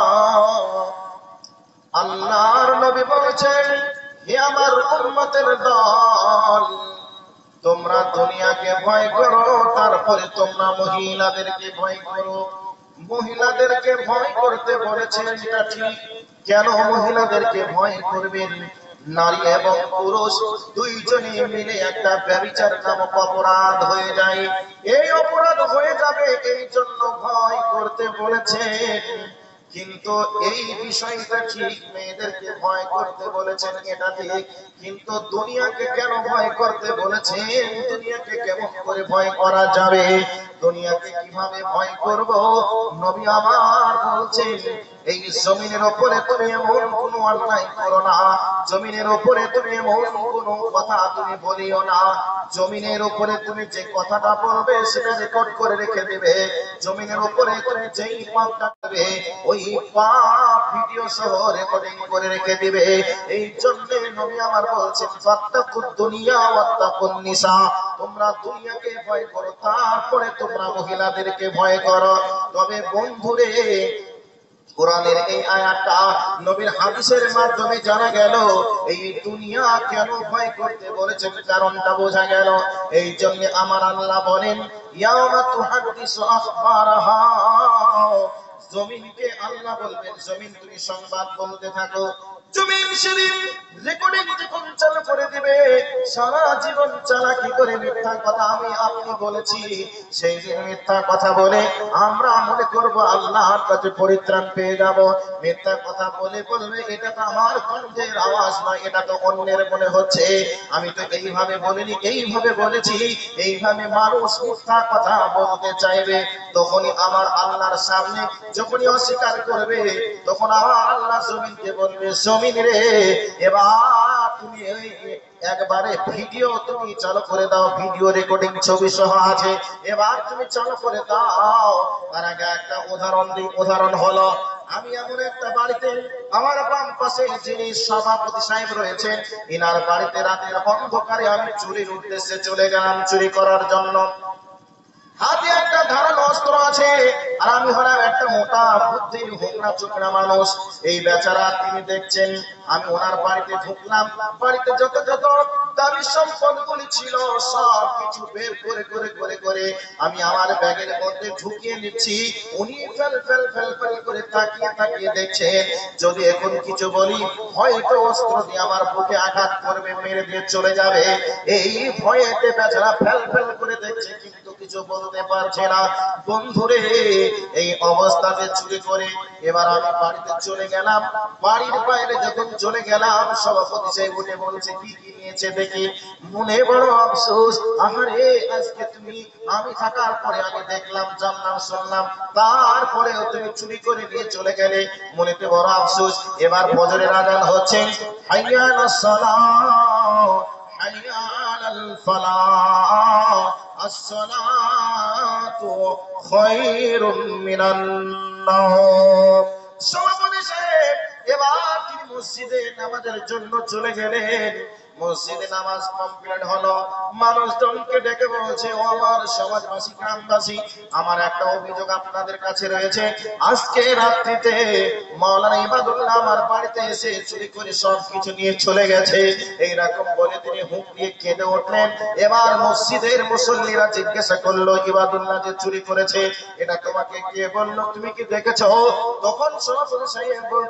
আল্লাহর নবী বলেছেন, হে আমার উম্মতের দল, তোমরা দুনিয়াকে ভয় করো, তারপরে তোমরা মহিলাদেরকে ভয় করো। মহিলাদেরকে ভয় করতে বলেছেন, এটা ঠিক। কেন মহিলাদেরকে ভয় করবেন? নারী এবং পুরুষ দুইজনে মিলে একটা ব্যভিচার নামক অপরাধ হয়ে যায়। এই অপরাধ হয়ে যাবে, এই জন্য ভয় করতে বলেছেন। কিন্তু এই বিষয়টা ঠিক, মেয়েদেরকে ভয় করতে বলেছেন, এটা ঠিক। কিন্তু দুনিয়াকে কেন ভয় করতে বলেছেন? দুনিয়াকে কেমন করে ভয় করা যাবে? দুনিয়াকে কিভাবে ভয় করব? নবী আমার বলছেন, এই জমিনের উপরে তুমি এমন কোনো অন্যায় করো না, জমিনের উপরে তুমি এমন কোনো কথা তুমি বলিও না। জমিনের উপরে তুমি যে কথাটা বলবে সেটা রেকর্ড করে রেখে দেবে। জমিনের উপরে তুমি যেই পাপটা করবে ওই পাপ ভিডিও সহ রেকর্ডিং করে রেখে দিবে। এই জন্য নবী আমার বলছেন, ফাত্তাকুদ দুনিয়া ওয়াত্তাকুন নিসা, তোমরা দুনিয়াকে ভয় করো, তারপরে তোমরা মহিলাদেরকে ভয় করো। তবে বন্ধুরে, কোরআনের এই আয়াতটা নবীর হাদিসের মাধ্যমে জানা গেল, এই দুনিয়া কেন ভয় করতে বলেছেন কারণটা বোঝা গেল। এই জন্য আমার আল্লাহ বলেন, ইয়াওমা তুহাদ্দিসু আখবারাহা, জমিনকে আল্লাহ বলবেন, জমিন তুমি সংবাদ বলতে থাকো। জমিন সেদিন রেকর্ডিং যখন চালু করে দিবে, সারা জীবন চালাকি করে মিথ্যা কথা আমি আপনি বলেছি, সেই দিন মিথ্যা কথা বলে আমরা মনে করব আল্লাহর কাছে পরিত্রাণ পেয়ে যাব। মিথ্যা কথা বলে বলবে, এটা তো আমার কণ্ঠের আওয়াজ নয়, এটা তো অন্যের মনে হচ্ছে, আমি তো এইভাবে বলিনি, এইভাবে বলেছি। এইভাবে মানুষ মিথ্যা কথা বলতে চাইবে। তখনই আমার আল্লাহর সামনে যখনই অস্বীকার করবে, তখন আমার আল্লাহ জমিনকে বলবে, জমিন রে, এবার তুমি একবারে ভিডিও তুমি চালু করে দাও, ভিডিও রেকর্ডিং ছবি সহ আছে, এবার তুমি চালু করে দাও। তার আগে একটা উদাহরণ দিই। উদাহরণ হলো, আমি এমন একটা বাড়িতে, আমার বাম পাশে যিনি সভাপতি সাহেব রয়েছেন, ইনার বাড়িতে রাতের অন্ধকারে আমি চুরির উদ্দেশ্যে চলে গেলাম, চুরি করার জন্য। হাতে একটা ধারালো অস্ত্র আছে, আর আমি হলাম একটা মোটা বুদ্ধির হোমরা চোখরা মানুষ। এই বেচারা তিনি দেখছেন, আমি ওনার বাড়িতে ঢুকলাম, বাড়িতে যত যত দামি সম্পদগুলি ছিল সব কিছু বের করে করে করে করে আমি আমার ব্যাগের মধ্যে ঢুকিয়ে নিচ্ছি। উনি ফেল ফেল ফেল ফেল করে তাকিয়ে তাকিয়ে দেখছেন, যদি এখন কিছু বলি হয়তো অস্ত্র দিয়ে আমার বুকে আঘাত করবে, মেরে দিয়ে চলে যাবে। এই ভয়েতে বেচারা ফেল ফেল করে দেখছে, কিন্তু কিছু বলতে পারছে না। বন্ধুরে, এই অবস্থাতে চুরি করে এবার আমি বাড়িতে চলে গেলাম। বাড়ির বাইরে যখন চলে গেলাম, সভাপতি সাহেব উঠে বলছে, কি কি নিয়েছে দেখি। মনে বড় আফসোস, আহারে আজকে তুমি আমি থাকার পরে আগে দেখলাম, জানলাম, শুনলাম, তারপরেও তুমি চুরি করে নিয়ে চলে গেলে, মনেতে বড় আফসোস। এবার ফজরের আযান হচ্ছে, হাইয়া আলাস সালাহ, হাইয়া আলাল ফালাহ, আসসালাতু খায়রুম মিনান নাওম। সভাপতি সাহেব এবার তিনি মসজিদে নামাজের জন্য চলে গেলেন। মসজিদে নামাজ কমপ্লিট হলো, মানুষজনকে ডেকে বলছে, ও আমার সমাজবাসী, গ্রামবাসী, আমার একটা অভিযোগ আপনাদের কাছে রয়েছে। আজকে রাত্রিতে মাওলানা ইবাদুল্লাহ আমার বাড়িতে এসে চুরি করে সব কিছু নিয়ে চলে গেছে। এইরকম বলে তিনি হুঁক দিয়ে কেঁদে উঠলেন। এবার মসজিদের মুসল্লিরা জিজ্ঞাসা করলো, ইবাদুল্লাহ যে চুরি করেছে এটা তোমাকে কে বললো, তুমি কি দেখেছো? তখন সভাপতি সাহেব বলছেন, ধীরে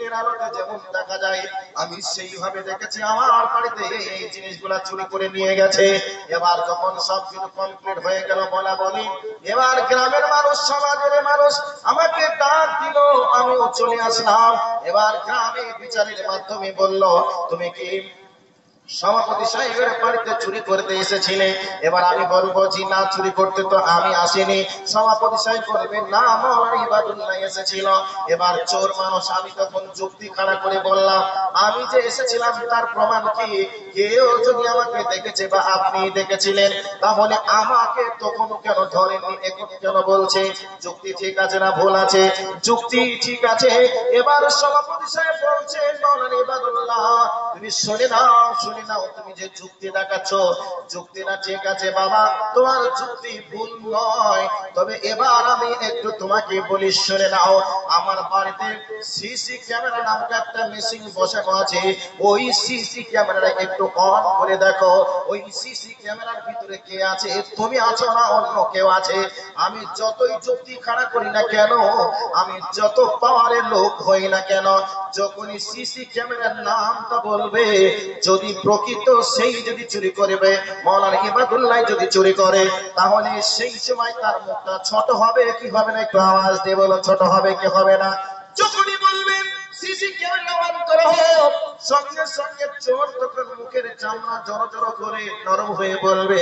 দিনের আলোতে যেমন দেখা যায় আমি সেইভাবে দেখেছি আমার বাড়িতে এই জিনিসগুলা চুরি করে নিয়ে গেছে। এবার যখন সব কিছু কমপ্লিট হয়ে গেল বলা বলি, এবার গ্রামের মানুষ সমাজের মানুষ আমাকে ডাক দিল, আমিও চলে আসলাম। এবার গ্রামে বিচারের মাধ্যমে বলল, তুমি কি সভাপতি সাহেবের বাড়িতে চুরি করতে এসেছিলে? এবার আমি বলবো জি না, চুরি করতে তো আমি আসিনি। সভাপতি সাহেব বলবেন না, মাওলানা ইবাদুল্লাহ এসেছিল। এবার চোর মানুষ আমি তখন যুক্তি খাড়া করে বললাম, আমি যে এসেছিলাম তার প্রমাণ কি? কেউ যদি আমাকে দেখেছে বা আপনি দেখেছিলেন তাহলে আমাকে তখন কেন ধরেননি, এখন কেন বলছে? যুক্তি ঠিক আছে না ভুল আছে? যুক্তি ঠিক আছে। এবার সভাপতি সাহেব বলছেন, মাওলানা ইবাদুল্লাহ তুমি শুনে নাও, শুনে নাও, তুমি যে যুক্তি দেখাচ্ছ যুক্তিটা ঠিক আছে বাবা, তোমার যুক্তি ভুল নয়। তবে এবার আমি একটু তোমাকে বলি, শুনে নাও। আমার বাড়িতে সিসি ক্যামেরা নামক একটা মেশিন বসানো আছে। ওই সিসি ক্যামেরাটা একটু অন করে দেখো, ওই সিসি ক্যামেরার ভিতরে কে আছে? তুমি আছো না অন্য কেউ আছে? আমি যতই যুক্তি খাড়া করি না কেন, আমি যত পাওয়ারের লোক হই না কেন, যখনই সিসি ক্যামেরার নামটা বলবে, যদি প্রকৃত সেই যদি চুরি করবে, মাওলানা ইবাদুল্লাহ যদি চুরি করে, তাহলে সেই সময় তার মুখটা ছোট হবে কি হবে না? একটু আওয়াজ দিয়ে বলো, ছোট হবে কি হবে না? যখনই বলবেন সিসি ক্যামেরা অন করা হোক, সঙ্গে সঙ্গে চোর তখন মুখের চামড়া জড়ো জড়ো করে নরম হয়ে বলবে,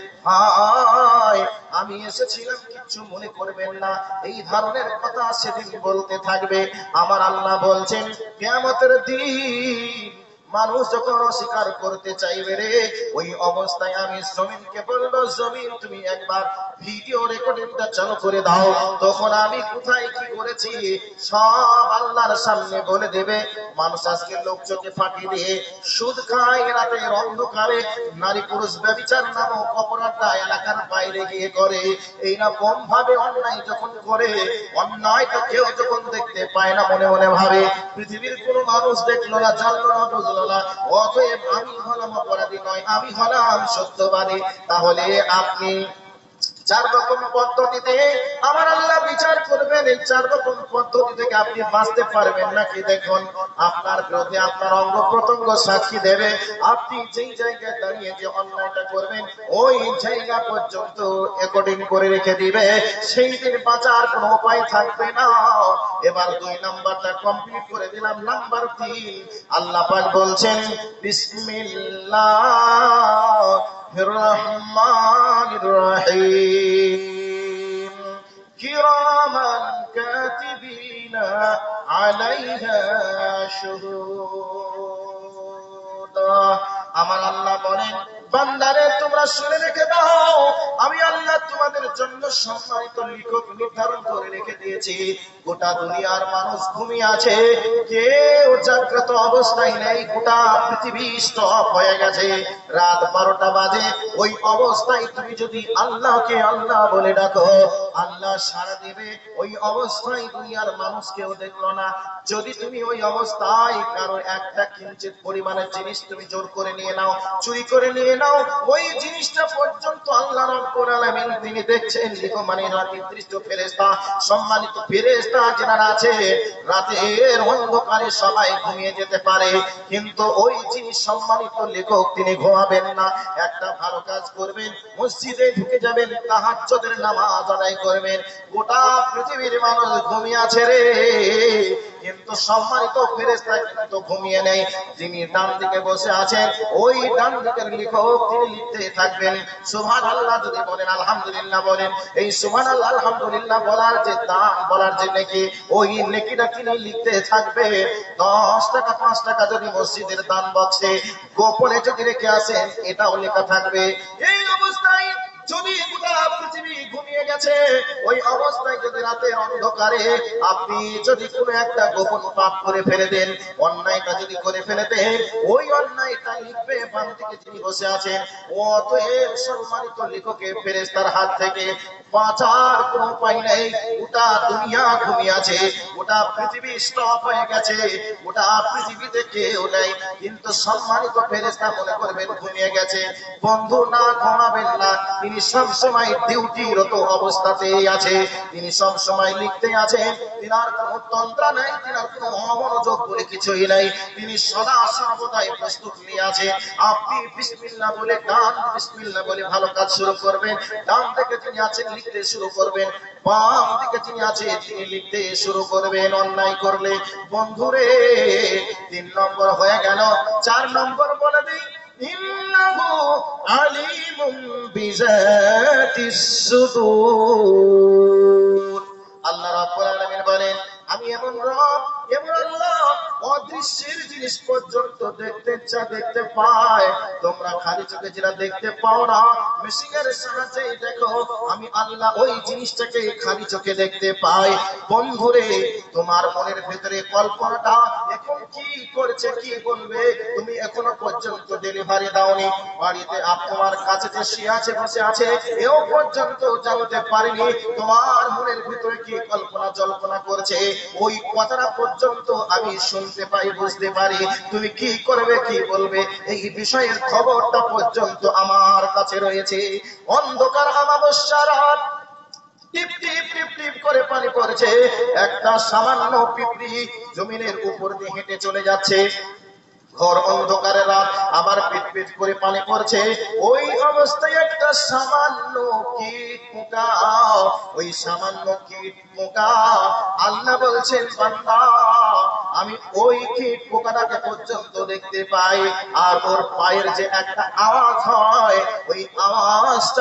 হায় আমি এসেছিলাম, কিচ্ছু মনে করবেন না। এই ধরনের কথা সেদিন বলতে থাকবে। আমার আল্লাহ বলছেন, কিয়ামতের দিন মানুষ যখন অস্বীকার করতে চাইবে রে, ওই অবস্থায় আমি জমিনকে বলবো, জমিন তুমি একবার ভিডিও রেকর্ডিংটা চালু করে দাও। তখন আমি কোথায় কি করেছি সব আল্লাহর সামনে বলে দেবে। মানুষ আজকে লোক চোখে ফাঁকি দিয়ে সুদ খায়, রাতের অন্ধকারে নারী পুরুষ ব্যভিচার নামক অপরাধটা এলাকার বাইরে গিয়ে করে। এইরকম ভাবে অন্যায় যখন করে, অন্যায়টা কেউ যখন দেখতে পায় না, মনে মনে ভাবে পৃথিবীর কোনো মানুষ দেখলো না, জানলো না, বুঝলো না, অতএব আমি হলাম অপরাধী নয়, আমি হলাম সত্যবাদী। তাহলে আপনি চার রকম পদ্ধতিতে আমার আল্লাহ বিচার করবেন। এই চার রকম পদ্ধতি থেকে আপনি বাঁচতে পারবেন নাকি? দেখুন, আপনার বিরুদ্ধে আপনার অঙ্গ প্রত্যঙ্গ সাক্ষী দেবে। আপনি যেই জায়গায় দাঁড়িয়ে যে অন্যায়টা করবেন, ওই জায়গা পর্যন্ত রেকর্ডিং করে রেখে দিবে। সেই দিন বাঁচার কোনো উপায় থাকবে না। এবার 2 নাম্বারটা কমপ্লিট করে দিলাম। নাম্বার 3, আল্লাহ পাক বলছেন, বিসমিল্লাহির রহমানির রহিম, কিরামান কাতিবিনা আলাইহা শুহুদ। আমার আল্লাহ বলেন, বান্দারে তোমরা শুনে রেখে দাও, আমি আল্লাহ তোমাদের জন্য সম্মানিত লিখক নির্ধারণ করে রেখে দিয়েছি। গোটা দুনিয়ার মানুষ ঘুমিয়ে আছে, কেউ জাগ্রত অবস্থায় নেই। গোটা পৃথিবী স্টপ হয়ে গেছে। রাত 12টা বাজে। ওই অবস্থায় তুমি যদি আল্লাহকে আল্লাহ বলে ডাকো, আল্লাহ সাড়া দেবে। ওই অবস্থায় দুনিয়ার মানুষ কেউ দেখলো না। যদি তুমি ওই অবস্থায় কারো একটা কিঞ্চিত পরিমাণের জিনিস তুমি জোর করে নিয়ে নাও, চুরি করে নিয়ে নাও, ওই জিনিসটা পর্যন্ত আল্লাহ রাব্বুল আলামিন তিনি দেখছেন। লিখো মানে নির্দিষ্ট ফেরেশতা, সম্মানিত ফেরেশতা যারা আছে, রাতের অন্ধকারে সবাই ঘুমিয়ে যেতে পারে, কিন্তু ওই জিনিস সম্মানিত লেখক তিনি ঘুমাবেন না। একটা ভালো কাজ করবেন, মসজিদে ঢুকে যাবেন, তাহাজ্জুদের নামাজ আদায় করবেন। গোটা পৃথিবীর মানুষ ঘুমিয়ে আছে রে, কিন্তু সম্মানিত ফেরেশতা কিন্তু ঘুমিয়ে নেই। যিনি ডান দিকে বসে আছেন, ওই ডান দিকের লেখক তিনি লিখতে থাকবেন। সুবহানাল্লাহ যদি বলেন, আলহামদুলিল্লাহ বলেন, এই সুবহানাল্লাহ আলহামদুলিল্লাহ বলার যে দান, বলার যে নেকি, ওই নেকিটা তিনি লিখতে থাকবে। 10 টাকা 5 টাকা যদি মসজিদের দান বক্সে গোপনে যদি রেখে আসেন, এটাও লেখা থাকবে। এই অবস্থায় যদি গোটা পৃথিবী ঘুমিয়ে গেছে, ওই অবস্থায় যদি রাতের অন্ধকারে আপনি যদি কোনো একটা গোপন পাপ করে ফেলে দেন, অন্যায়টা যদি করে ফেলে দেন, ওই অন্যায়টা লিখবে বাম দিকে যিনি বসে আছেন। অতএব সম্মানিত লেখকের ফেরেশতার হাত থেকে বাঁচার কোনো উপায় নেই। গোটা দুনিয়া ঘুমিয়ে আছে, গোটা পৃথিবী স্টপ হয়ে গেছে, গোটা পৃথিবীতে কেউ নেই, কিন্তু সম্মানিত ফেরেশতা মনে করবেন ঘুমিয়ে গেছে। বন্ধু না, ঘুমাবেন না। তিনি তিনি সব সময় ডিউটিরত অবস্থাতেই আছে, তিনি সব সময় লিখতে আছেন, তিনার কোনো তন্ত্রা নাই, তিনার কোনো অমনোযোগ বলে কিছুই নাই, তিনি সদা সর্বদাই প্রস্তুত নিয়ে আছে। আপনি বিসমিল্লাহ বলে ডান, বিসমিল্লাহ বলে ভালো কাজ শুরু করবেন, ডান থেকে তিনি আছেন লিখতে শুরু করবেন, বাম দিকে তিনি আছে তিনি লিখতে শুরু করবেন। অন্যায় করলে বন্ধুরে 3 নম্বর হয়ে গেল। 4 নম্বর বলে দিই, ইন্নাহু আলিমুম বিজাতিস সুদূর। আল্লাহ রাব্বুল আলামিন বলেন, আমি এমন রব, এমন আল্লাহ, অদৃশ্যের জিনিস পর্যন্ত দেখতে পায়। তোমরা খালি চোখে যেটা দেখতে পাও না, মেশিনের সাহায্যে দেখো, আমি আল্লাহ ওই জিনিসটাকে খালি চোখে দেখতে পাই। বন্ধুরে, তোমার মনের ভিতরে কল্পনাটা এখন কি করছে, কি বলবে, তুমি এখনো পর্যন্ত ডেলিভারি দাওনি, বাড়িতে তোমার কাছে যে শুয়ে আছে, বসে আছে, এও পর্যন্ত জানতে পারিনি তোমার মনের ভিতরে কি কল্পনা জল্পনা করছে। ওই কথাটা পর্যন্ত আমি শুনতে পাই, বুঝতে পারি। তুমি কি করবে, কি বলবে, এই বিষয়ের খবরটা পর্যন্ত আমার কাছে রয়েছে। অন্ধকার অমাবস্যা রাত, টিপ টিপ টিপ টিপ করে পানি পড়ছে, একটা সামান্য পিঁপড়ি জমিনের উপর দিয়ে হেঁটে চলে যাচ্ছে। ঘর অন্ধকারে রাত, আবার পিট পিট করে পানি পড়ছে। ওই অবস্থায় একটা সামান্য কীট পোকা, ওই সামান্য কীট পোকা, আল্লাহ বলছেন বান্দা, আমি ওই কীট পোকাটাকে পর্যন্ত দেখতে পাই, আর ওর পায়ের যে একটা আওয়াজ হয়, ওই আওয়াজটা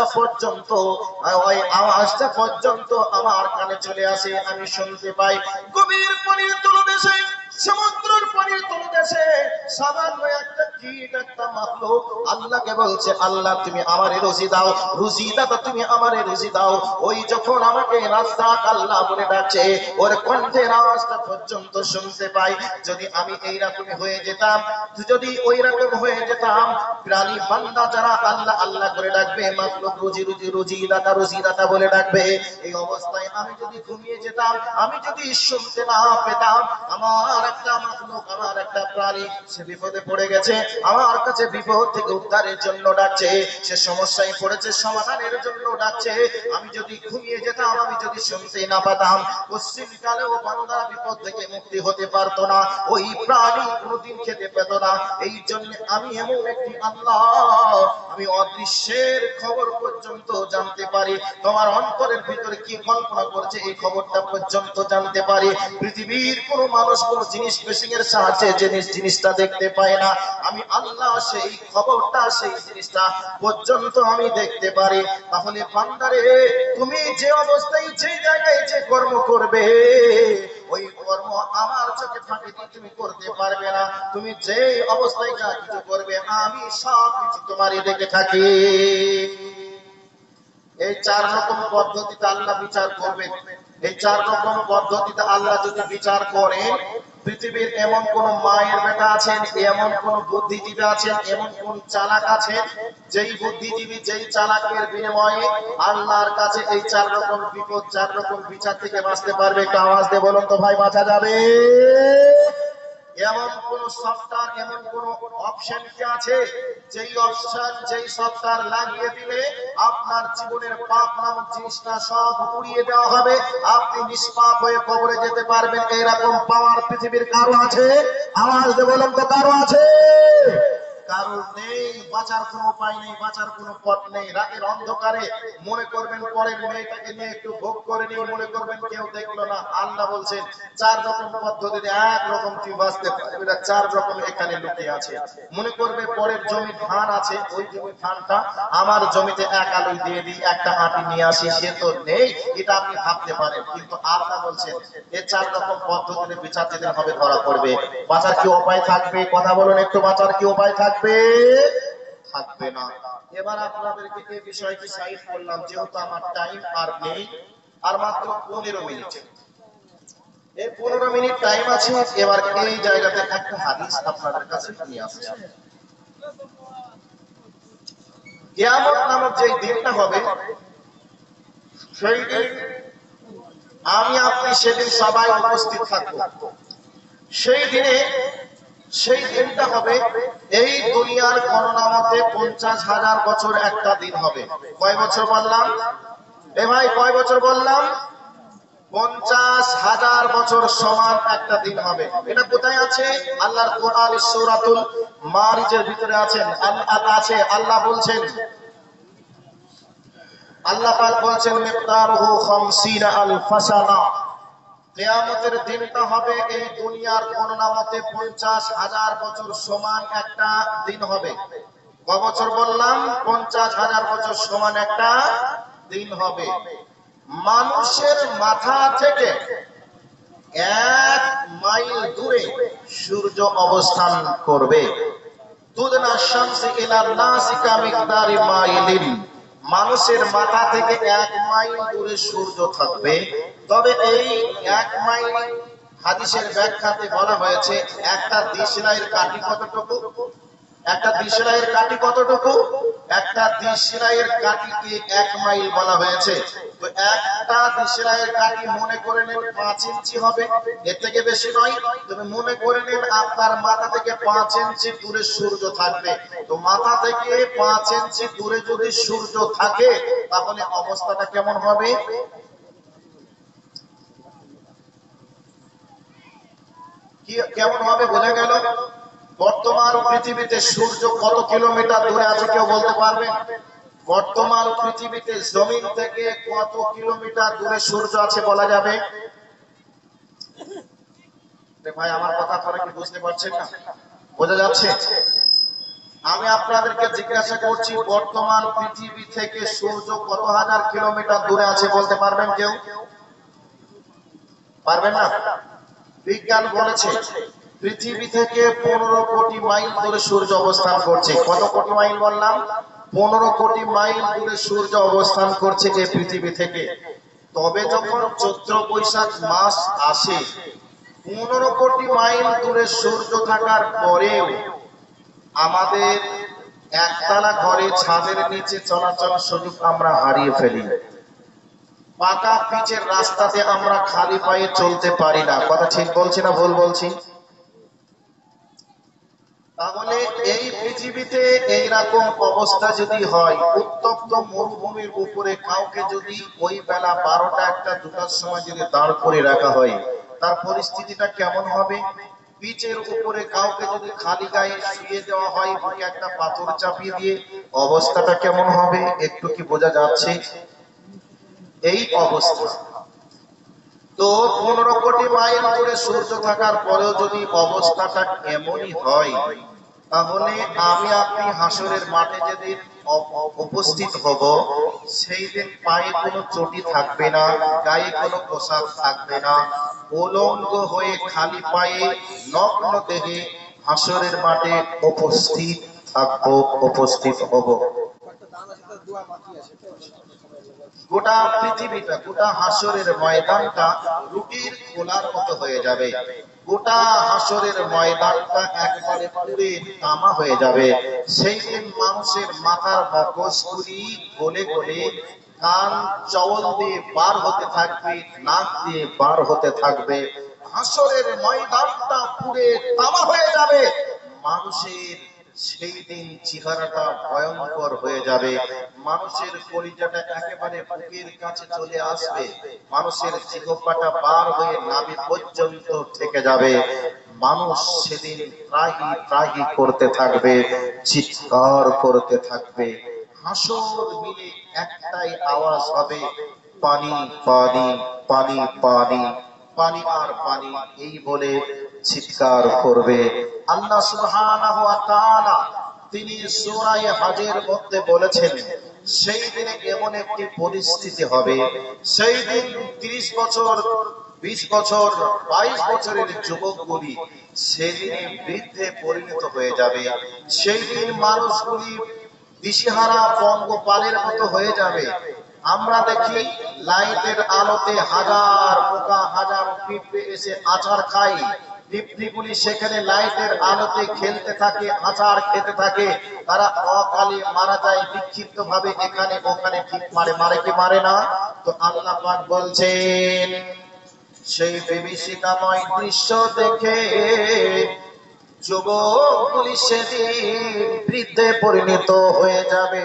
পর্যন্ত আমার কানে চলে আসে, আমি শুনতে পাই। গভীর পানির তলদেশে, সমুদ্রের পানির তলদেশে সামান্য একটা কীট, একটা মাখলুক আল্লাহকে বলছে, আল্লাহ তুমি আমারে রুজি দাও, রুজি দাতা তুমি আমারে রুজি দাও। ওই যখন আমাকে রাজ্জাক আল্লাহ বলে ডাকছে, ওর কণ্ঠের আওয়াজটা পর্যন্ত শুনতে পাই। যদি আমি এইরকম হয়ে যেতাম, যদি ওই রকম হয়ে যেতাম, প্রাণী বান্দা যারা আল্লাহ আল্লাহ করে ডাকবে, মাখলুক রুজি রুজি রুজি দাতা বলে ডাকবে, এই অবস্থায় আমি যদি ঘুমিয়ে যেতাম, আমি যদি শুনতে না পেতাম, আমার একটা মাখলুক, আমার একটা প্রাণী, সে বিপদে পড়ে গেছে, আমার কাছে বিপদ থেকে উদ্ধারের জন্য ডাকছে, সে সমস্যায় পড়েছে, সমাধানের জন্য ডাকছে, আমি যদি ঘুমিয়ে যেতাম, আমি যদি শুনতে না পেতাম, পশ্চিমকালেও বান্দা বিপদ থেকে মুক্তি হতে পারতো না, ওই প্রাণী কোনোদিন খেতে পেত না। এই জন্য আমি এমন একটি আল্লাহ, আমি অদৃশ্যের খবর পর্যন্ত জানতে পারি, তোমার অন্তরের ভিতরে কি কল্পনা করছে এই খবরটা পর্যন্ত জানতে পারি। পৃথিবীর কোন মানুষ কোন জিনিস মেশিং এর সাহায্যে জিনিসটা দেখতে পায় না, আমি আল্লাহ সেই খবরটা, সেই জিনিসটা পর্যন্ত আমি দেখতে পারি। তাহলে বান্দারে, তুমি যে অবস্থায়, যে জায়গায় যে কর্ম করবে, ওই কর্ম আমার চোখে ফাঁকি দিয়ে তুমি করতে পারবে না। তুমি যে অবস্থায় যা কিছু করবে, আমি সব কিছু তোমারই দেখে থাকি। এই 4 রকম পদ্ধতিতে আল্লাহ বিচার করবেন। এই 4 রকম পদ্ধতিতে আল্লাহ যদি বিচার করেন, পৃথিবীর এমন কোন মায়ের বেটা আছেন, এমন কোন বুদ্ধিজীবী আছেন, এমন কোন চালাক আছেন, যেই বুদ্ধিজীবী, যেই চালাকের বিনিময়ে আল্লাহর কাছে এই 4 রকম বিপদ, 4 রকম বিচার থেকে বাঁচতে পারবে? একটু আওয়াজ দিয়ে বলুন তো ভাই, বাঁচা যাবে? এমন কোন সফটওয়্যার, এমন কোন অপশন কি আছে, যেই অপশন, যেই সফটওয়্যার লাগিয়ে দিলে আপনার জীবনের পাপ নামক জিনিসটা সব উড়িয়ে দেওয়া হবে, আপনি নিষ্পাপ হয়ে কবরে যেতে পারবেন? এরকম পাওয়ার পৃথিবীর কারো আছে? আওয়াজ দিয়ে বলুন তো, কারো আছে? কারণ নেই। বাঁচার কোনো উপায় নেই, বাঁচার কোনো পথ নেই। রাতের অন্ধকারে মনে করবেন পরের মেয়েটাকে নিয়ে একটু ভোগ করে নিই, মনে করবেন কেউ দেখলো না। আল্লাহ বলছেন 4 রকম পদ্ধতিতে এক রকম তুই বাঁচতে পারবি না, 4 রকম এখানে লুকিয়ে আছে। মনে করবে পরের জমি ধান আছে, ওই জমি ধানটা আমার জমিতে এক আলু দিয়ে দিই, একটা আটি নিয়ে আসি, সে তো নেই, এটা আপনি ভাবতে পারেন। কিন্তু আল্লাহ বলছেন এই 4 রকম পদ্ধতিতে বিচার যেদিন হবে ধরা পড়বে। বাঁচার কি উপায় থাকবে? কথা বলুন একটু, বাঁচার কি উপায় থাকবে? থাকবে না। এবার আপনাদেরকে এই বিষয়টি সাইড করলাম, যেহেতু আমার টাইম আর নেই, আর মাত্র 15 মিনিট। এই 15 মিনিট টাইম আছে। এবার এই জায়গাতে একটা হাদিস আপনাদের কাছে নিয়ে আসছি। কিয়ামত নামক যে দিনটা হবে, সেই দিন আমি আপনি সেদিন সবাই উপস্থিত থাকবো। সেই দিনে সেই দিনটা হবে এই দুনিয়ার গণনা মতে 50,000 বছর একটা দিন হবে। কয় বছর বললাম? এ ভাই কয় বছর বললাম? 50,000 বছর সমান একটা দিন হবে। এটা কোথায় আছে? আল্লাহর কোরআন সূরাতুল মারিজের ভিতরে আছেন, আছে। আল্লাহ বলছেন, আল্লাহ পাক বলছেন মিকদারুহু 50 আলফা সানা, কিয়ামতের দিনটা হবে এই দুনিয়ার গণনা মতে 50,000 বছর সমান একটা দিন হবে। কয় বছর বললাম? 50,000 বছর সমান একটা দিন হবে। মানুষের মাথা থেকে 1 মাইল দূরে সূর্য অবস্থান করবে। তুদনা শামসি ইলা নাসিকা মিকদারি মাইলিন, মানুষের মাথা থেকে 1 মাইল দূরে সূর্য থাকবে। তবে এই 1 মাইল হাদিসের ব্যাখ্যাতে বলা হয়েছে একটা দিশলাইয়ের কাঠি কতটুকু? একটা দিশলাইয়ের কাঠি কতটুকু? একটা দিশলাইয়ের কাঠিকে 1 মাইল বলা হয়েছে। তো একটা দিশলাইয়ের কাঠি মনে করে নেন 5 ইঞ্চি হবে, এর থেকে বেশি নয়। তবে মনে করে নেন আপনার মাথা থেকে 5 ইঞ্চি দূরে সূর্য থাকবে। তো মাথা থেকে 5 ইঞ্চি দূরে যদি সূর্য থাকে তাহলে অবস্থাটা কেমন হবে? কেমন হবে বোঝা গেল? বর্তমান পৃথিবীতে সূর্য কত কিলোমিটার দূরে আছে কেউ বলতে পারবেন? বর্তমান পৃথিবীতে জমিন থেকে কত কিলোমিটার দূরে সূর্য আছে বলা যাবে? ভাই আমার কথা করে কি বুঝতে পারছেন না? বোঝা যাচ্ছে? আমি আপনাদেরকে জিজ্ঞাসা করছি বর্তমান পৃথিবী থেকে সূর্য কত হাজার কিলোমিটার দূরে আছে বলতে পারবেন কেউ? পারবেন না? বিজ্ঞান বলেছে পৃথিবী থেকে 15 কোটি মাইল দূরে সূর্য অবস্থান করছে। কত কোটি মাইল বললাম? 15 কোটি মাইল দূরে সূর্য অবস্থান করছে এই পৃথিবী থেকে। তবে যখন চৈত্র বৈশাখ মাস আসে 15 কোটি মাইল দূরে সূর্য থাকার পরেও আমাদের একতলা ঘরে ছাদের নিচে চলাচল সুযোগ আমরা হারিয়ে ফেলি। পাকা পিচের রাস্তাতে আমরা খালি পায়ে চলতে পারি না। কথা ঠিক বলছি না ভুল বলছি? তাহলে এই পৃথিবীতে এইরকম অবস্থা যদি হয়, উত্তপ্ত মরুভূমির উপরে কাউকে যদি ওই বেলা 12টা 1টা 2টার সময় যদি দাঁড় করে রাখা হয় তার পরিস্থিতিটা কেমন হবে? পিচের উপরে কাউকে যদি খালি গায়ে শুয়ে দেওয়া হয়, বুকে একটা পাথর চাপিয়ে দিয়ে, অবস্থাটা কেমন হবে একটু কি বোঝা যাচ্ছে? এই অবস্থা। তো 15 কোটি মাইল দূরে সূর্য থাকার পরেও যদি অবস্থাটা এমনই হয়, তাহলে আমি আপনি হাসরের মাঠে যেদিন উপস্থিত হব সেই দিন পায়ে কোনো চটি থাকবে না, গায়ে কোনো পোশাক থাকবে না, উলঙ্গ হয়ে খালি পায়ে নগ্ন দেহে হাসরের মাঠে উপস্থিত থাকবো, উপস্থিত হব। গোটা পৃথিবীটা, গোটা হাসরের ময়দানটা রুটির গোলার মতো হয়ে যাবে। গোটা হাসরের ময়দানটা একবারে পুড়ে তামা হয়ে যাবে। সেই দিন মানুষের মাথার মগজগুলি গলে গলে কান চওল দিয়ে বার হতে থাকবে, নাক দিয়ে বার হতে থাকবে। হাসরের ময়দানটা পুড়ে তামা হয়ে যাবে। মানুষের সেই দিন চেহারাটা ভয়ঙ্কর হয়ে যাবে। মানুষের কলিজাটা একেবারে বুকের কাছে চলে আসবে। মানুষের জিহ্বাটা বার হয়ে নাভি পর্যন্ত থেকে যাবে। মানুষ সেদিন ত্রাহি ত্রাহি করতে থাকবে, চিৎকার করতে থাকবে। হাসর মিলে একটাই আওয়াজ হবে, পানি পানি পানি পানি পানি আর পানি, এই বলে চিৎকার করবে। আল্লাহ সুবহানাহু ওয়া তাআলা তিনি সূরা হজের মধ্যে বলেছেন সেই দিনে এমন একটি পরিস্থিতি হবে, সেই দিন 30 বছর 20 বছর 22 বছরের যুবকগুলি সেদিনে বৃদ্ধে পরিণত হয়ে যাবে। সেই দিন মানুষগুলি দিশেহারা পঙ্গপালের মতো হয়ে যাবে। আমরা দেখি লাইটের আলোতে হাজার পোকা হাজার পিঁপড়ে এসে আছাড় খায়। পিঁপড়িগুলি সেখানে লাইটের আলোতে খেলতে থাকে, আছাড় খেতে থাকে। তারা অকালে মারা যায় বিক্ষিপ্ত ভাবে, এখানে ওখানে ঠিক মারে। মারে কি মারে না? তো আল্লাহ পাক বলছেন সেই বিভীষিকাময় দৃশ্য দেখে যুবকগুলি সেদিন বৃদ্ধে পরিণত হয়ে যাবে।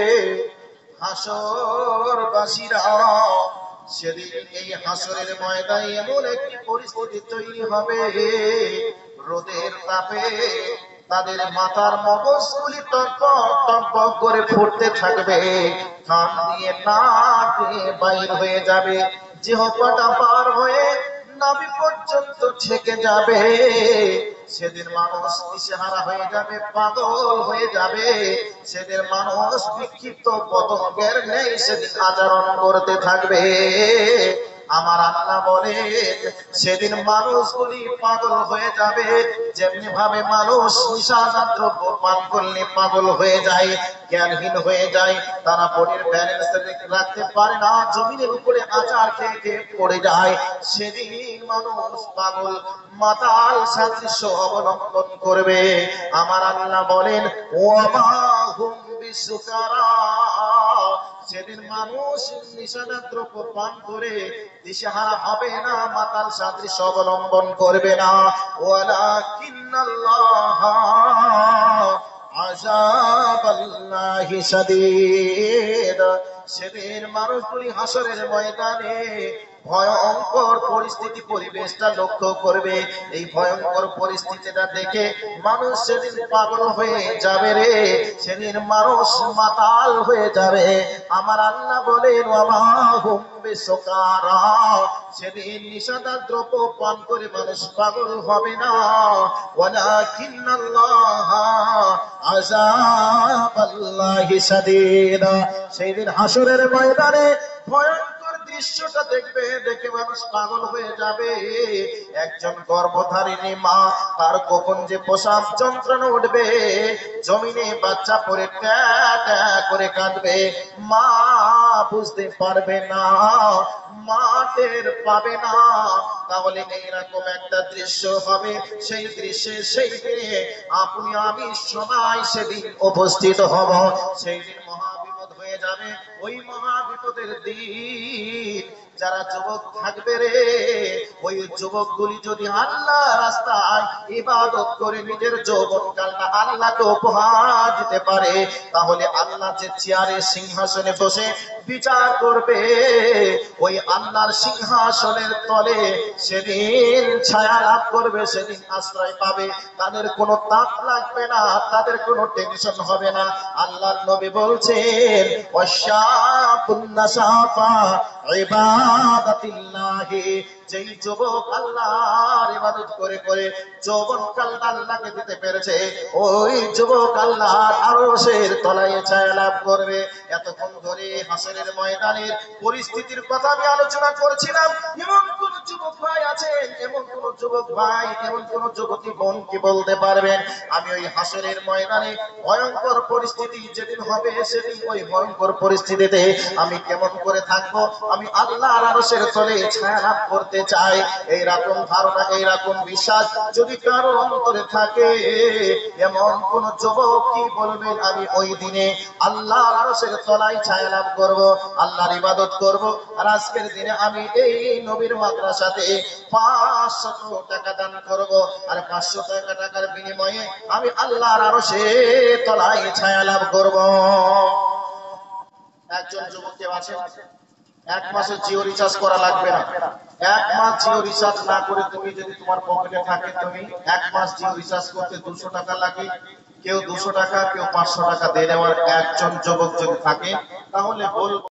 হাসরবাসীরা সেদিন এই হাসরের ময়দানে এমন একটি পরিস্থিতি তৈরি হবে, রোদের তাপে তাদের মাথার মগজগুলি টকবক টকবক করে ফুটতে থাকবে, কান দিয়ে নাক দিয়ে বাইর হয়ে যাবে, জিহ্বাটা পার হয়ে নাভি পর্যন্ত ঠেকে যাবে। সেদিন মানুষ দিশেহারা হয়ে যাবে, পাগল হয়ে যাবে। সেদিন মানুষ বিক্ষিপ্ত পতঙ্গের নেই সেদিন আচরণ করতে থাকবে। আমার আল্লাহ বলে সেদিন মানুষগুলি পাগল হয়ে যাবে, যেমনি ভাবে মানুষ নিশাজাত দ্রব্য পান করলে পাগল হয়ে যায়, জ্ঞানহীন হয়ে যায়, তারা বডির ব্যালেন্স রাখতে পারে না, জমিনের উপরে আচার খেয়ে খেয়ে পড়ে যায়। সেদিন মানুষ পাগল মাতাল সাদৃশ্য অবলম্বন করবে। আমার আল্লাহ বলেন ওয়ামা হুম বিসুকারা, সেদিন মানুষ নিশানা দ্রব্য পান করে দিশেহারা হবে না, মাতাল সাদৃশ্য অবলম্বন করবে না। ওয়ালাকিন্নাল্লাহ আযাবাল্লাহি শাদীদ, সেদিন মানুষগুলি হাসরের ময়দানে ভয়ঙ্কর পরিস্থিতি পরিবেশটা লক্ষ্য করবে। এই ভয়ঙ্কর পরিস্থিতিটা দেখে মানুষ সেদিন পাগল হয়ে যাবে রে, সেদিন মানুষ মাতাল হয়ে যাবে। আমার আল্লাহ বলেন ওয়ামা হুম বিসুকারা, সেদিন নিশাদার দ্রব্য পান করে মানুষ পাগল হবে না। ওয়ালাকিন্নাল্লাহ আযাবাল্লাহি শাদীদ, সেদিন হাসরের ময়দানে ভয়ঙ্কর দৃশ্যটা দেখবে, দেখে মানুষ পাগল হয়ে যাবে। একজন গর্ভধারিণী মা, তার কখন যে প্রসব যন্ত্রণা উঠবে, জমিনে বাচ্চা পড়ে ট্যা ট্যা করে কাঁদবে, মা বুঝতে পারবে না, মা টের পাবে না। তাহলে এইরকম একটা দৃশ্য হবে, সেই দৃশ্যে সেই দিনে আপনি আমি সবাই সেদিন উপস্থিত হব। সেই দিন মহাবিপদ হয়ে যাবে। ওই মহাবিপদের দিন যারা যুবক থাকবে রে, ওই যুবকগুলি যদি আল্লাহ রাস্তায় ইবাদত করে নিজের যৌবনকালটা আল্লাহকে উপহার দিতে পারে, তাহলে আল্লাহ যে চেয়ারে সিংহাসনে বসে বিচার করবে, ওই আল্লাহর সিংহাসনের তলে সেদিন ছায়া লাভ করবে, সেদিন আশ্রয় পাবে। তাদের কোনো তাপ লাগবে না, তাদের কোনো টেনশন হবে না। আল্লাহর নবী বলছেন ওয়াশাকুন নাসাফা ইবাদাতিল্লাহি, যেই যুবক আল্লাহর ইবাদত করে করে যৌবনকালটা আল্লাহকে দিতে পেরেছে, ওই যুবক আল্লাহর আরশের তলায় ছায়া লাভ করবে। এতক্ষণ ধরে হাসরের ময়দানের পরিস্থিতির কথা আমি আলোচনা করছিলাম। এমন কোন যুবক ভাই আছেন, এমন কোন যুবক ভাই, এমন কোন যুবতী বোন কি বলতে পারবেন আমি ওই হাসরের ময়দানে ভয়ঙ্কর পরিস্থিতি যেদিন হবে, সেদিন ওই ভয়ঙ্কর পরিস্থিতিতে আমি কেমন করে থাকবো, আমি আল্লাহর আরশের তলে ছায়া লাভ করতে চাই। এইরকম ধারণা, এইরকম বিশ্বাস যদি কারো অন্তরে থাকে, এমন কোন যুবক কি বলবেন আমি ওই দিনে আল্লাহর আরশের তলায় ছায়া লাভ করব, আল্লাহর ইবাদত করব, আর আজকের দিনে আমি এই নবীর মাদ্রাসাতে 500 টাকা দান করব, আর 500 টাকার বিনিময়ে আমি আল্লাহর আরশের তলায় ছায়া লাভ করব। একজন যুবক কেউ আছেন, এক মাসের জিও রিচার্জ করা লাগবে না। এক মাস জিও রিচার্জ না করে তুমি যদি তোমার পকেটে থাকে, তুমি এক মাস জিও রিচার্জ করতে 200 টাকা লাগে, কেউ 200 টাকা, কেউ 500 টাকা দিয়ে নেওয়ার একজন যুবক যদি থাকে, তাহলে বল